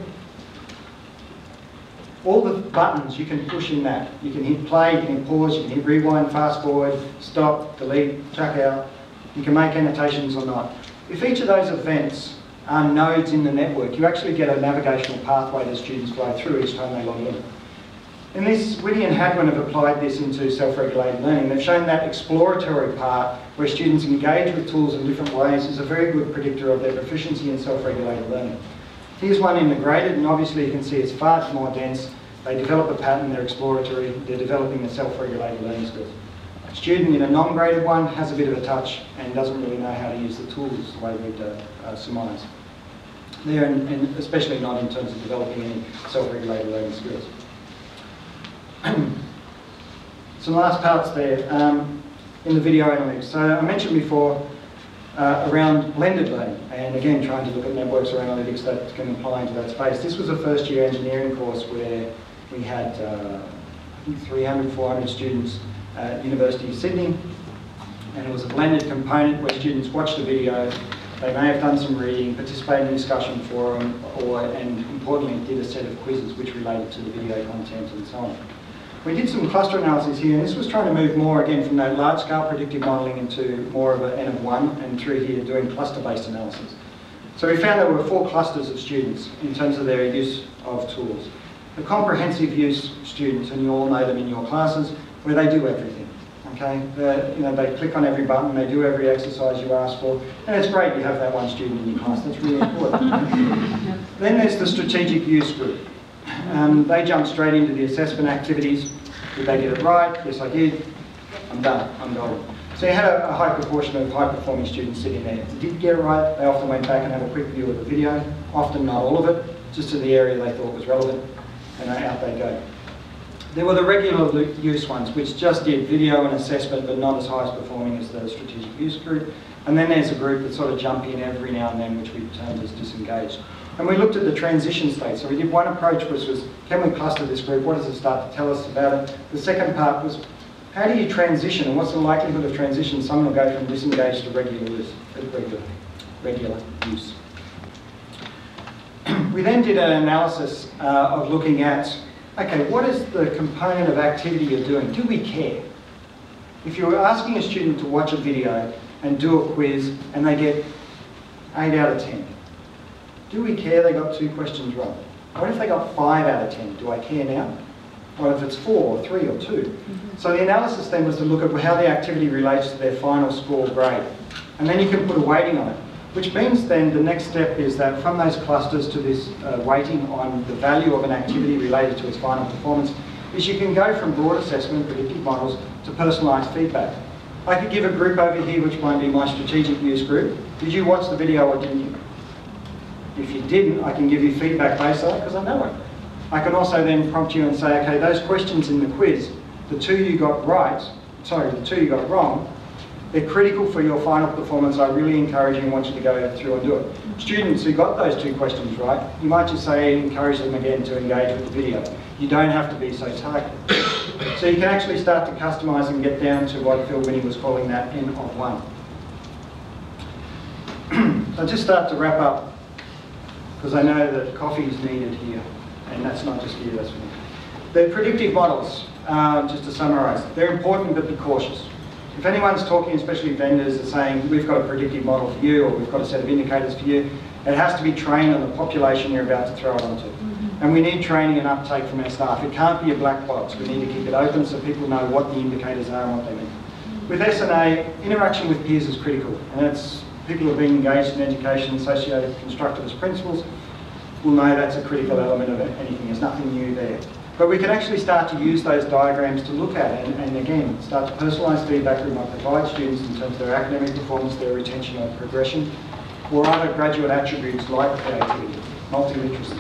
All the buttons you can push in that. You can hit play, you can hit pause, you can hit rewind, fast forward, stop, delete, chuck out. You can make annotations or not. If each of those events are nodes in the network, you actually get a navigational pathway that students flow through each time they log in. In this, Whitty and Hadwin have applied this into self-regulated learning. They've shown that exploratory part where students engage with tools in different ways is a very good predictor of their proficiency in self-regulated learning. Here's one in the graded, and obviously you can see it's far more dense. They develop a pattern, they're exploratory, they're developing the self-regulated learning skills. A student in a non-graded one has a bit of a touch and doesn't really know how to use the tools the way we'd surmise. They're especially not in terms of developing any self-regulated learning skills. Some last parts there in the video analytics. So I mentioned before around blended learning, and again trying to look at networks or analytics that can apply into that space. This was a first year engineering course where we had I think 300, 400 students at University of Sydney, and it was a blended component where students watched a video, they may have done some reading, participated in a discussion forum, and importantly did a set of quizzes which related to the video content and so on. We did some cluster analysis here, and this was trying to move more again from that large-scale predictive modelling into more of an N of 1, and through here doing cluster-based analysis. So we found there were 4 clusters of students in terms of their use of tools. The comprehensive use students, and you all know them in your classes, where they do everything. Okay, they click on every button, they do every exercise you ask for, and it's great you have that one student in your class. That's really important. Then there's the strategic use group. They jump straight into the assessment activities. Did they get it right? Yes, I did. I'm done. I'm golden. So you had a high proportion of high-performing students sitting there. If they did get it right, they often went back and had a quick view of the video. Often not all of it, just to the area they thought was relevant, and out they go. There were the regular use ones, which just did video and assessment, but not as high as performing as the strategic use group. And then there's a group that sort of jump in every now and then, which we termed as disengaged. And we looked at the transition state. So we did one approach, which was, can we cluster this group? What does it start to tell us about it? The second part was, how do you transition, and what's the likelihood of transition? Someone will go from disengaged to regular use. We then did an analysis of looking at, okay, what is the component of activity you're doing? Do we care? If you're asking a student to watch a video and do a quiz and they get 8 out of 10, do we care they got 2 questions wrong? What if they got 5 out of 10? Do I care now? What if it's 4 or 3 or 2? So the analysis then was to look at how the activity relates to their final score grade. And then you can put a weighting on it, which means then the next step is that from those clusters to this weighting on the value of an activity related to its final performance, is you can go from broad assessment, predictive models, to personalised feedback. I could give a group over here, which might be my strategic use group. Did you watch the video or didn't you? If you didn't, I can give you feedback based on it because I know it. I can also then prompt you and say, okay, those questions in the quiz, the 2 you got right, sorry, the 2 you got wrong, they're critical for your final performance. I really encourage you and want you to go through and do it. Students who got those 2 questions right, you might just say, encourage them again to engage with the video. You don't have to be so targeted. So you can actually start to customise and get down to what Phil Winnie was calling that N of 1. I'll just start to wrap up, because I know that coffee is needed here, and that's not just here, that's for me. The predictive models, just to summarise, they're important but be cautious. If anyone's talking, especially vendors, are saying, we've got a predictive model for you, or we've got a set of indicators for you, it has to be trained on the population you're about to throw it onto. And we need training and uptake from our staff. It can't be a black box. We need to keep it open so people know what the indicators are and what they mean. With S&A, interaction with peers is critical, and it's people who are being engaged in education, socio-constructivist principles, will know that's a critical element of anything. There's nothing new there. But we can actually start to use those diagrams to look at it and again, start to personalise feedback we might provide students in terms of their academic performance, their retention or progression, or other graduate attributes like creativity, multiliteracy.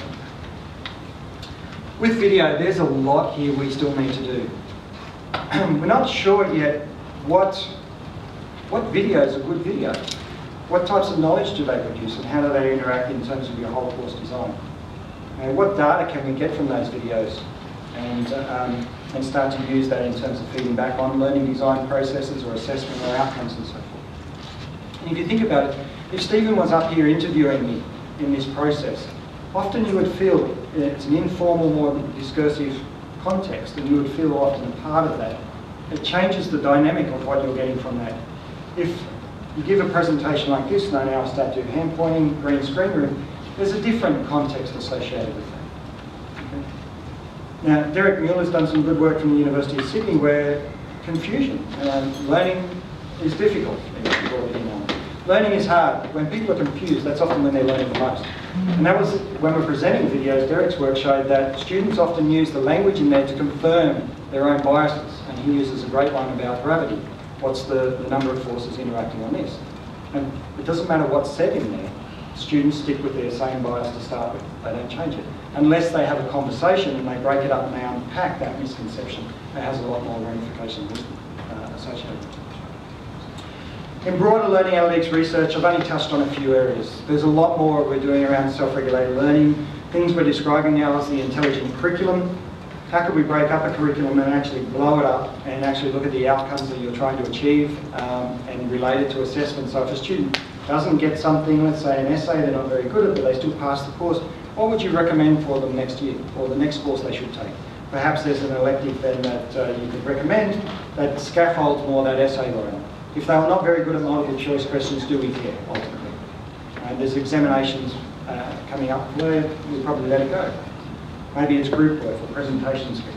With video, there's a lot here we still need to do. We're not sure yet what video is a good video. What types of knowledge do they produce and how do they interact in terms of your whole course design? And what data can we get from those videos and start to use that in terms of feeding back on learning design processes or assessment or outcomes and so forth. And if you think about it, if Stephen was up here interviewing me in this process, often you would feel it's an informal, more discursive context, and you would feel often a part of that. It changes the dynamic of what you're getting from that. If you give a presentation like this, and I now start doing hand pointing, green screen room, there's a different context associated with that. Okay? Now, Derek Mueller's done some good work from the University of Sydney where confusion, learning is difficult. Learning is hard. When people are confused, that's often when they're learning the most. And that was when we're presenting videos, Derek's work showed that students often use the language in there to confirm their own biases. And he uses a great one about gravity. What's the number of forces interacting on this? And it doesn't matter what's said in there, students stick with their same bias to start with. They don't change it. Unless they have a conversation and they break it up and they unpack that misconception, it has a lot more ramifications associated with it. In broader learning analytics research, I've only touched on a few areas. There's a lot more we're doing around self-regulated learning, things we're describing now as the intelligent curriculum. How could we break up a curriculum and actually blow it up and actually look at the outcomes that you're trying to achieve and relate it to assessment? So if a student doesn't get something, let's say an essay, they're not very good at it, but they still pass the course, what would you recommend for them next year, or the next course they should take? Perhaps there's an elective then that you could recommend that scaffolds more that essay writing. If they were not very good at multiple choice questions, do we care, ultimately? There's examinations coming up where we'll probably let it go. Maybe it's group work or presentation skills.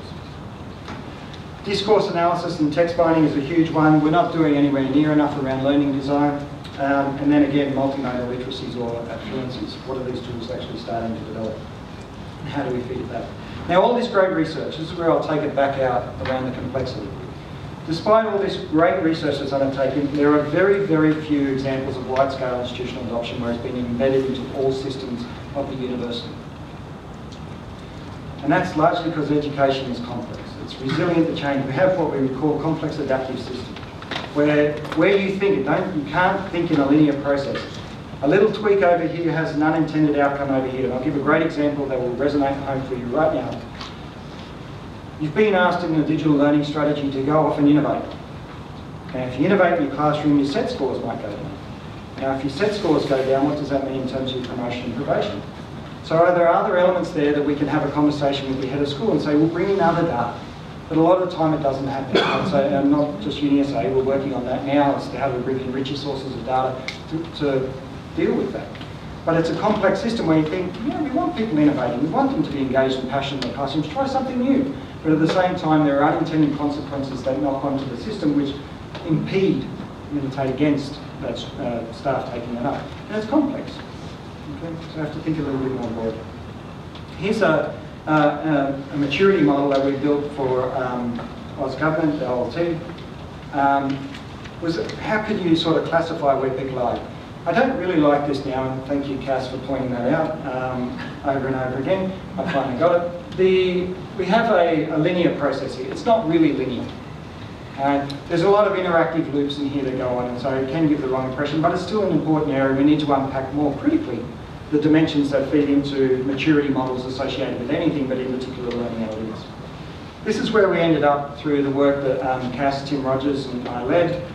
Discourse analysis and text binding is a huge one. We're not doing anywhere near enough around learning design. And then again, multimodal literacies or fluencies. What are these tools actually starting to develop? And how do we feed that? Now, all this great research, this is where I'll take it back out around the complexity. Despite all this great research that's undertaken, there are very, very few examples of wide-scale institutional adoption where it's been embedded into all systems of the university. And that's largely because education is complex. It's resilient to change. We have what we would call complex adaptive systems, where you think, you can't think in a linear process. A little tweak over here has an unintended outcome over here. And I'll give a great example that will resonate home for you right now. You've been asked in a digital learning strategy to go off and innovate. Now, if you innovate in your classroom, your set scores might go down. Now, if your set scores go down, what does that mean in terms of your promotion and probation? So are there other elements there that we can have a conversation with the head of school and say, we'll bring in other data? But a lot of the time it doesn't happen. So not just UniSA, we're working on that now as to how to bring in richer sources of data to deal with that. But it's a complex system where you think, we want people innovating, we want them to be engaged and passionate in their classrooms, try something new. But at the same time, there are unintended consequences that knock onto the system which impede, militate against that staff taking that up. And it's complex. Okay? So I have to think a little bit more broadly. Here's a maturity model that we built for Oz Government, the OLT. Was how could you sort of classify where people are? I don't really like this now, and thank you, Cass, for pointing that out over and over again. I finally got it. We have a linear process here. It's not really linear. There's a lot of interactive loops in here that go on, and so it can give the wrong impression, but it's still an important area. We need to unpack more critically the dimensions that feed into maturity models associated with anything, but in particular learning analytics. This is where we ended up through the work that Cass, Tim Rogers and I led.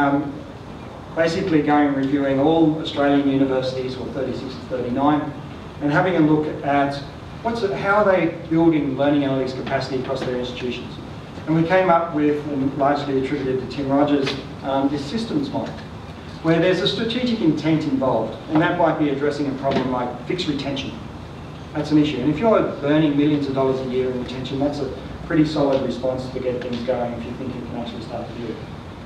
Basically going and reviewing all Australian universities, or 36 to 39, and having a look at how are they building learning analytics capacity across their institutions. And we came up with, and largely attributed to Tim Rogers, this systems model, where there's a strategic intent involved, and that might be addressing a problem like fixed retention. That's an issue. And if you're burning millions of dollars a year in retention, that's a pretty solid response to get things going if you think you can actually start to do it.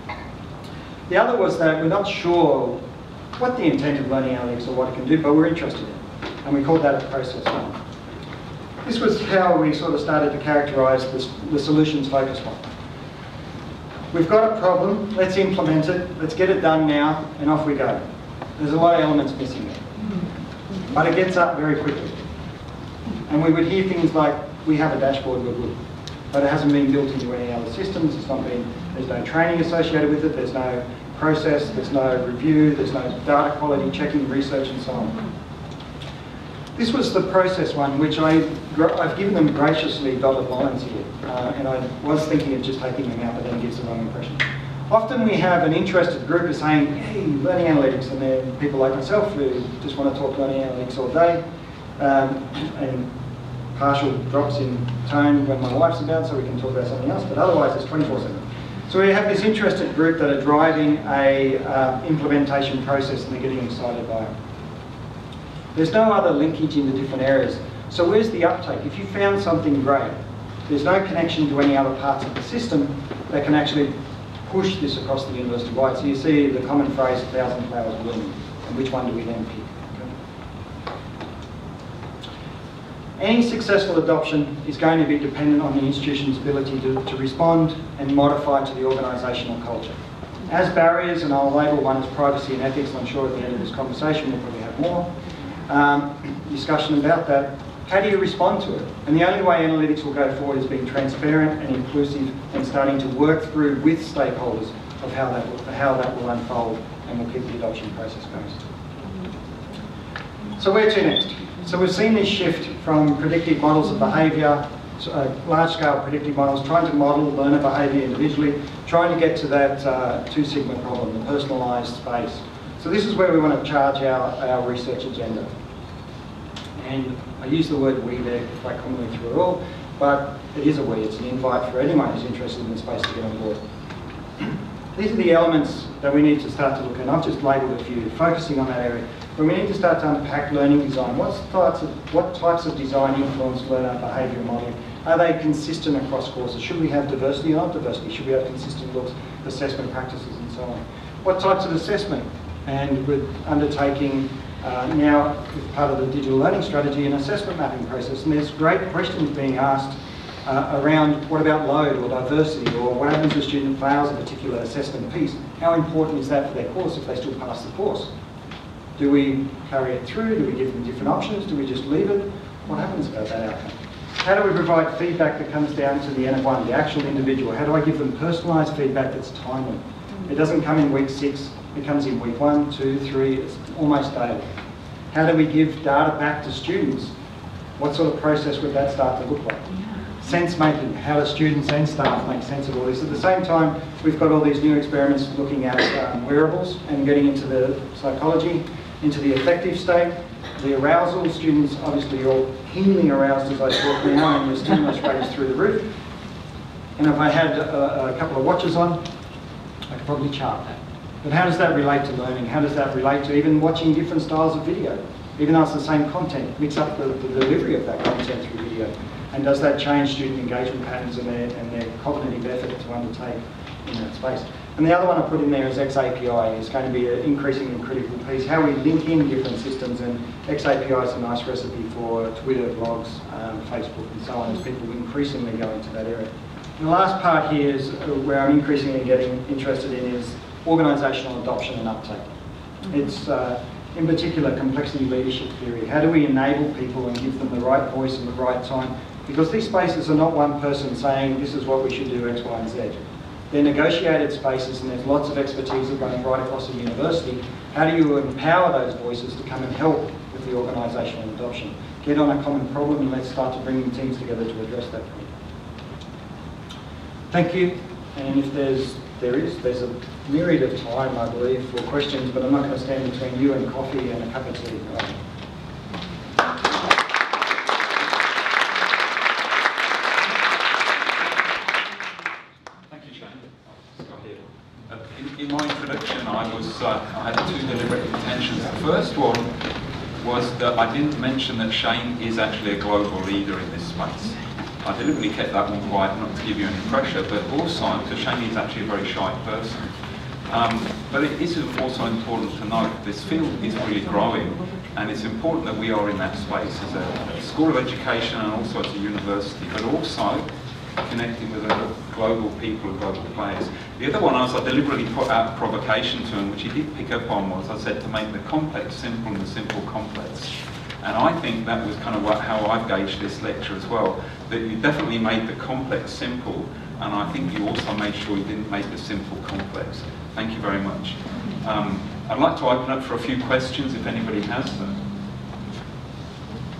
The other was that we're not sure what the intent of learning analytics or what it can do, but we're interested in it. And we called that a process one. This was how we sort of started to characterise the solutions focus one. We've got a problem, let's implement it, let's get it done now, and off we go. There's a lot of elements missing there. But it gets up very quickly. And we would hear things like, we have a dashboard, we're good. But it hasn't been built into any other systems, there's no training associated with it, there's no process, there's no review, there's no data quality checking, research and so on. This was the process one, which I've given them graciously dotted lines here, and I was thinking of just taking them out, but then it gives the wrong impression. Often we have an interested group who's saying, hey, learning analytics, and there are people like myself who just want to talk learning analytics all day, and partial drops in tone when my wife's about, so we can talk about something else, but otherwise it's 24/7. So we have this interested group that are driving a implementation process and they're getting excited by it. There's no other linkage in the different areas. So where's the uptake? If you found something great, there's no connection to any other parts of the system that can actually push this across the university-wide. So you see the common phrase, 1,000 flowers blooming, and which one do we then pick? Any successful adoption is going to be dependent on the institution's ability to respond and modify to the organisational culture. As barriers, and I'll label one as privacy and ethics, and I'm sure at the end of this conversation we'll probably have more discussion about that. How do you respond to it? And the only way analytics will go forward is being transparent and inclusive and starting to work through with stakeholders of how that will unfold, and we'll keep the adoption process going. So where to next? So we've seen this shift from predictive models of behaviour, large-scale predictive models, trying to model learner behaviour individually, trying to get to that 2 sigma problem, the personalised space. So this is where we want to charge our research agenda. And I use the word we there quite commonly through it all, but it is a we. It's an invite for anyone who's interested in the space to get on board. These are the elements that we need to start to look at. I've just labelled a few, focusing on that area. But we need to start to unpack learning design. What types of design influence learner behaviour modelling? Are they consistent across courses? Should we have diversity or not diversity? Should we have consistent looks, assessment practices and so on? What types of assessment? And we're undertaking now, as part of the digital learning strategy, an assessment mapping process. And there's great questions being asked around what about load or diversity, or what happens if a student fails a particular assessment piece? How important is that for their course if they still pass the course? Do we carry it through? Do we give them different options? Do we just leave it? What happens about that outcome? How do we provide feedback that comes down to the N of 1, the actual individual? How do I give them personalised feedback that's timely? It doesn't come in week 6, it comes in week 1, 2, 3, it's almost daily. How do we give data back to students? What sort of process would that start to look like? Sense making, how do students and staff make sense of all this? At the same time, we've got all these new experiments looking at wearables and getting into the psychology, into the affective state, the arousal. Students obviously are all keenly aroused as I talk now, and your stimulus rate is through the roof. And if I had a couple of watches on, I could probably chart that. But how does that relate to learning? How does that relate to even watching different styles of video? Even though it's the same content, mix up the delivery of that content through video. And does that change student engagement patterns and their cognitive effort to undertake in that space? And the other one I put in there is XAPI. It's going to be an increasingly critical piece. How we link in different systems, and XAPI is a nice recipe for Twitter, blogs, Facebook and so on, as people increasingly go into that area. And the last part here is where I'm increasingly getting interested in is organisational adoption and uptake. It's in particular complexity leadership theory. How do we enable people and give them the right voice and the right time? Because these spaces are not one person saying this is what we should do X, Y and Z. They're negotiated spaces, and there's lots of expertise that runs right across the university. How do you empower those voices to come and help with the organisational adoption? Get on a common problem and let's start to bring teams together to address that problem. Thank you. And if there's a myriad of time, I believe, for questions, but I'm not going to stand between you and coffee and a cup of tea. Thank you, Shane. Scott here. In my introduction, I had 2 deliberate intentions. The first one was that I didn't mention that Shane is actually a global leader in this space. I deliberately kept that one quiet, not to give you any pressure, but also because Shane is actually a very shy person. But it is also important to note this field is really growing, and it's important that we are in that space as a school of education and also as a university, but also connecting with other global people and global players. The other one I deliberately put out a provocation to him, which he did pick up on, was I said to make the complex simple and the simple complex. And I think that was kind of how I've gauged this lecture as well, that you definitely made the complex simple, and I think you also made sure you didn't make the simple complex. Thank you very much. I'd like to open up for a few questions if anybody has them.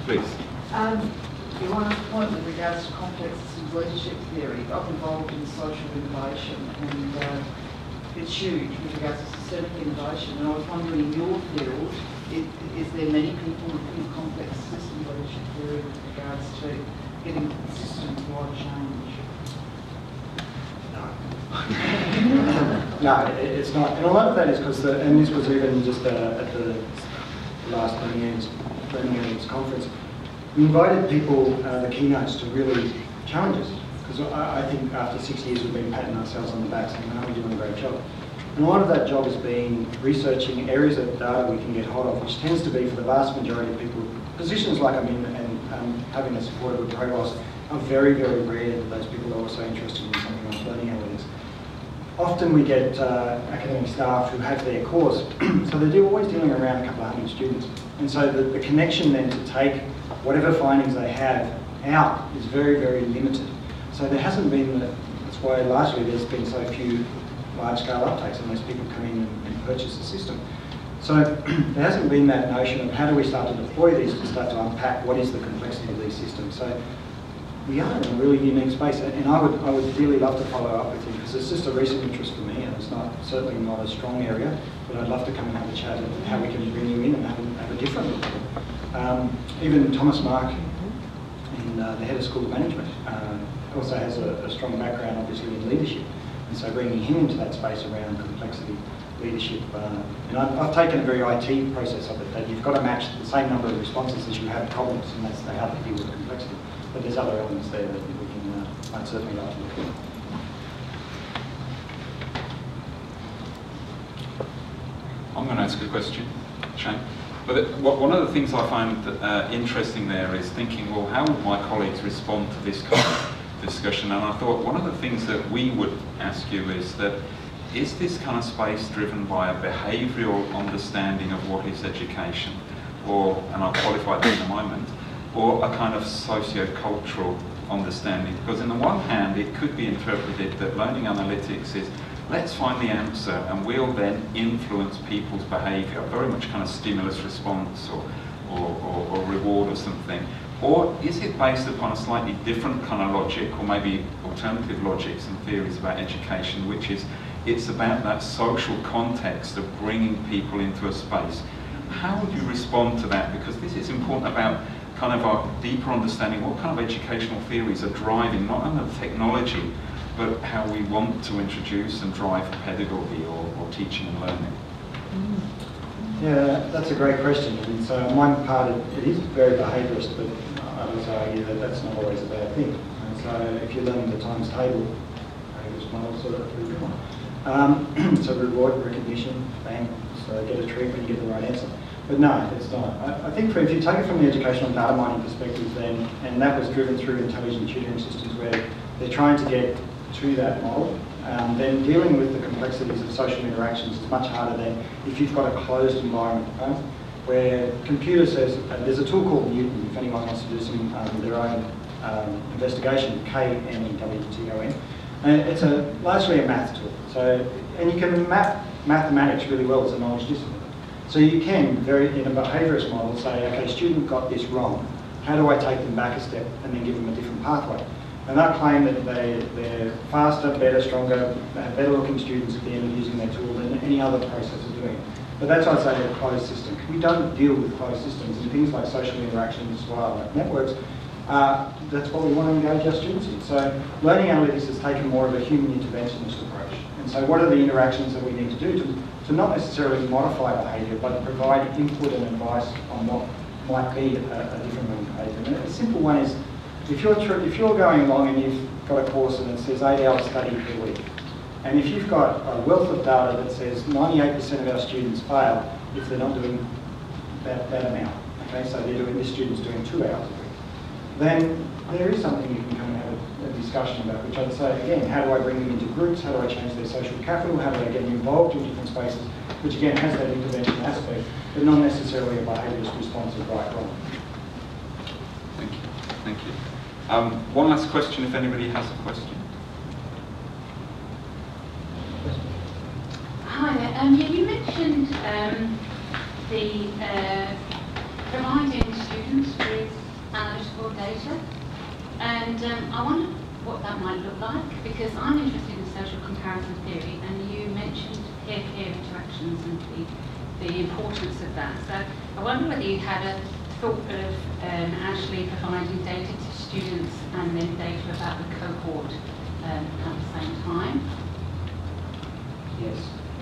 Please. You want to point with regards to complex systems leadership theory. I'm involved in social innovation, and it's huge with regards to systemic innovation. And I was wondering, in your field, is there many people in complex system leadership theory with regards to getting system-wide change? No, it's not. And a lot of that is because, and this was even just at the last Learning conference, we invited people, the keynotes, to really challenge us. Because I think after 6 years we've been patting ourselves on the back saying, no, we're doing a great job. And a lot of that job has been researching areas of data we can get hold of, which tends to be, for the vast majority of people, positions like I'm in and having the support of the provost are very, very rare that those people are also interested in something like learning analytics. Often we get academic staff who have their course, so they're always dealing around a couple of hundred students. And so the connection then to take whatever findings they have out is very, very limited. So there hasn't been, that's why largely there's been so few large-scale uptakes unless people come in and purchase the system. So there hasn't been that notion of how do we start to deploy these to start to unpack what is the complexity of these systems. So we are in a really unique space, and I would really love to follow up with you because it's just a recent interest for me, and it's certainly not a strong area, but I'd love to come and have a chat and how we can bring you in and have a different look at it. Even Thomas Mark, the head of School of Management, also has a strong background obviously in leadership, and so bringing him into that space around complexity leadership. And I've taken a very IT process of it, that you've got to match the same number of responses as you have problems, and that's how to deal with complexity. But there's other elements there that we can, I'd certainly like to look at. I'm going to ask a question, Shane. But one of the things I find interesting there is thinking, well, how would my colleagues respond to this kind of discussion? And I thought one of the things that we would ask you is that, is this kind of space driven by a behavioural understanding of what is education, or, and I'll qualify that in a moment, or a kind of socio-cultural understanding? Because on the one hand, it could be interpreted that learning analytics is, let's find the answer and we'll then influence people's behaviour, very much kind of stimulus response or reward or something. Or is it based upon a slightly different kind of logic, or maybe alternative logics and theories about education, which is, it's about that social context of bringing people into a space. How would you respond to that? Because this is important about kind of our deeper understanding what kind of educational theories are driving not only technology, but how we want to introduce and drive pedagogy or teaching and learning. Yeah, that's a great question. And so on one part, it is very behaviourist, but I would argue that that's not always a bad thing. And so if you're learning the times table, behaviourist models are a pretty good one. So reward, recognition, bang, so get a treat when you get the right answer. But no, it's not. I think if you take it from the educational data mining perspective then, and that was driven through intelligent tutoring systems where they're trying to get to that model, then dealing with the complexities of social interactions is much harder than if you've got a closed environment, where computer says, there's a tool called Newton, if anyone wants to do some their own investigation, K-N-E-W-T-O-N. And it's largely a math tool. So, and you can map mathematics really well as a knowledge discipline. So you can, in a behaviourist model, say, okay, student got this wrong. How do I take them back a step and then give them a different pathway? And they'll claim that they're faster, better, stronger, better looking students at the end of using their tool than any other process of doing it. But that's why I say a closed system. We don't deal with closed systems, and things like social interactions as well, like networks. That's what we want to engage our students in. So learning analytics has taken more of a human interventionist approach. And so what are the interactions that we need to do to not necessarily modify behaviour, but provide input and advice on what might be a different learning behaviour. And a simple one is, if you're going along and you've got a course and it says 8 hours study per week, and if you've got a wealth of data that says 98% of our students fail if they're not doing that amount, okay, so this student's doing 2 hours a week, then there is something you can come and have a discussion about, which I'd say, again, how do I bring them into groups, how do I change their social capital, how do I get them involved in different spaces, which again has that intervention aspect, but not necessarily a behaviourist response of right or wrong. Thank you. Thank you. One last question, if anybody has a question. Hi, you mentioned providing students with analytical data. And I wonder what that might look like, because I'm interested in social comparison theory, and you mentioned peer-peer interactions and the importance of that. So I wonder whether you had a thought of actually providing data to students and then data about the cohort at the same time. Yes.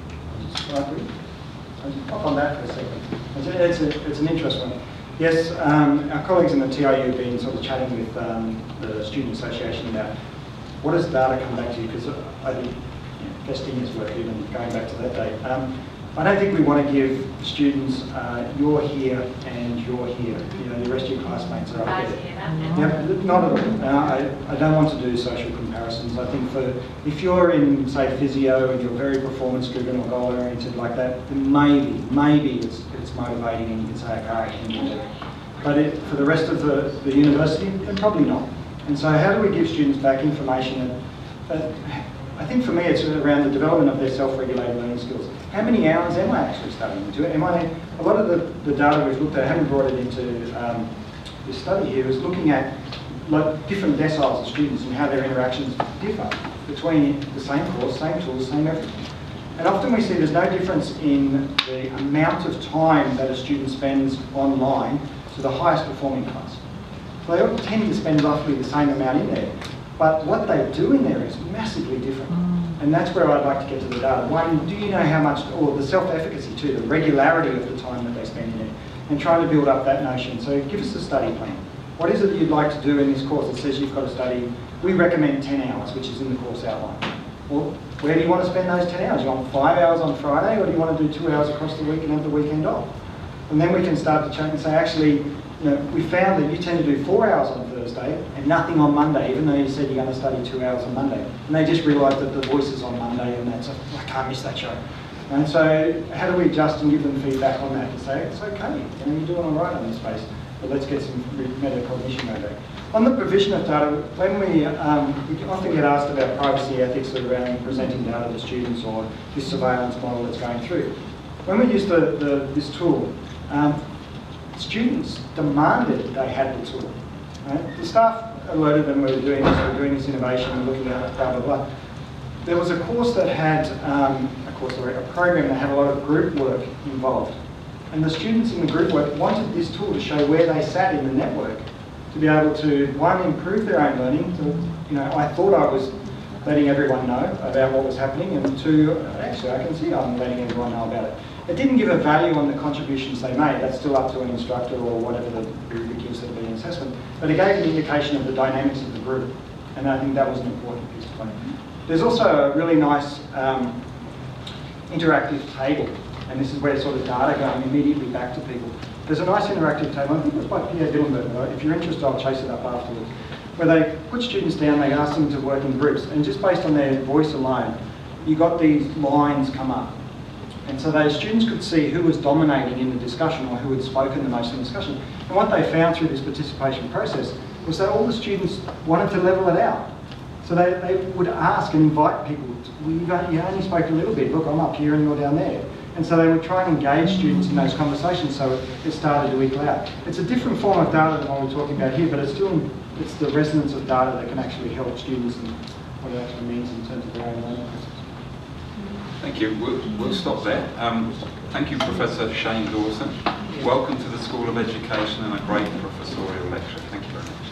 I'll just pop on that for a second. It's an interesting one. Yes, our colleagues in the TIU have been sort of chatting with the Student Association about what does data come back to you, because I think Vestinia's work, even going back to that day, I don't think we want to give students you're here and you're here. You know, the rest of your classmates are up there. Yep, not at all. I don't want to do social comparisons. I think if you're in, say, physio and you're very performance-driven or goal-oriented like that, then maybe it's motivating and you can say, okay, I can do it. But for the rest of the university, then probably not. And so how do we give students back information? I think for me it's around the development of their self-regulated learning skills. How many hours am I actually studying? A lot of the data we've looked at, I haven't brought it into this study here, is looking at different deciles of students and how their interactions differ between the same course, same tools, same everything. And often we see there's no difference in the amount of time that a student spends online to the highest performing class. So they all tend to spend roughly the same amount in there. But what they do in there is massively different. And that's where I'd like to get to the data. One, do you know how much, or the self-efficacy too, the regularity of the time that they spend in there, and trying to build up that notion. So give us a study plan. What is it that you'd like to do in this course that says you've got to study? We recommend 10 hours, which is in the course outline. Well, where do you want to spend those 10 hours? Do you want 5 hours on Friday, or do you want to do 2 hours across the week and have the weekend off? And then we can start to check and say, actually, we found that you tend to do 4 hours on Thursday and nothing on Monday, even though you said you're going to study 2 hours on Monday. And they just realised that the voice is on Monday and that's, I can't miss that show. And so how do we adjust and give them feedback on that to say, it's okay, you're doing all right on this space, but let's get some metacognition going back. On the provision of data, when we often get asked about privacy ethics around presenting data to students or this surveillance model that's going through. When we use this tool, students demanded they had the tool. Right? The staff alerted them we were doing this innovation and looking at blah, blah, blah. There was a course that had, a program that had a lot of group work involved. And the students in the group work wanted this tool to show where they sat in the network, to be able to, one, improve their own learning. I thought I was letting everyone know about what was happening, and two, actually I can see I'm letting everyone know about it. It didn't give a value on the contributions they made. That's still up to an instructor or whatever the rubric gives at the assessment. But it gave an indication of the dynamics of the group. And I think that was an important piece to play. There's also a really nice interactive table. And this is where sort of data going immediately back to people. There's a nice interactive table. I think it was by Pierre Dillenberg. If you're interested, I'll chase it up afterwards. Where they put students down, they ask them to work in groups. And just based on their voice alone, you got these lines come up. And so those students could see who was dominating in the discussion or who had spoken the most in the discussion. And what they found through this participation process was that all the students wanted to level it out. So they would ask and invite people, you only spoke a little bit, look, I'm up here and you're down there. And so they would try and engage students in those conversations so it started to equal out. It's a different form of data than what we're talking about here, but it's the resonance of data that can actually help students and what it actually means in terms of their own learning process. Thank you. We'll stop there. Thank you, Professor Shane Dawson. Welcome to the School of Education and a great professorial lecture. Thank you very much.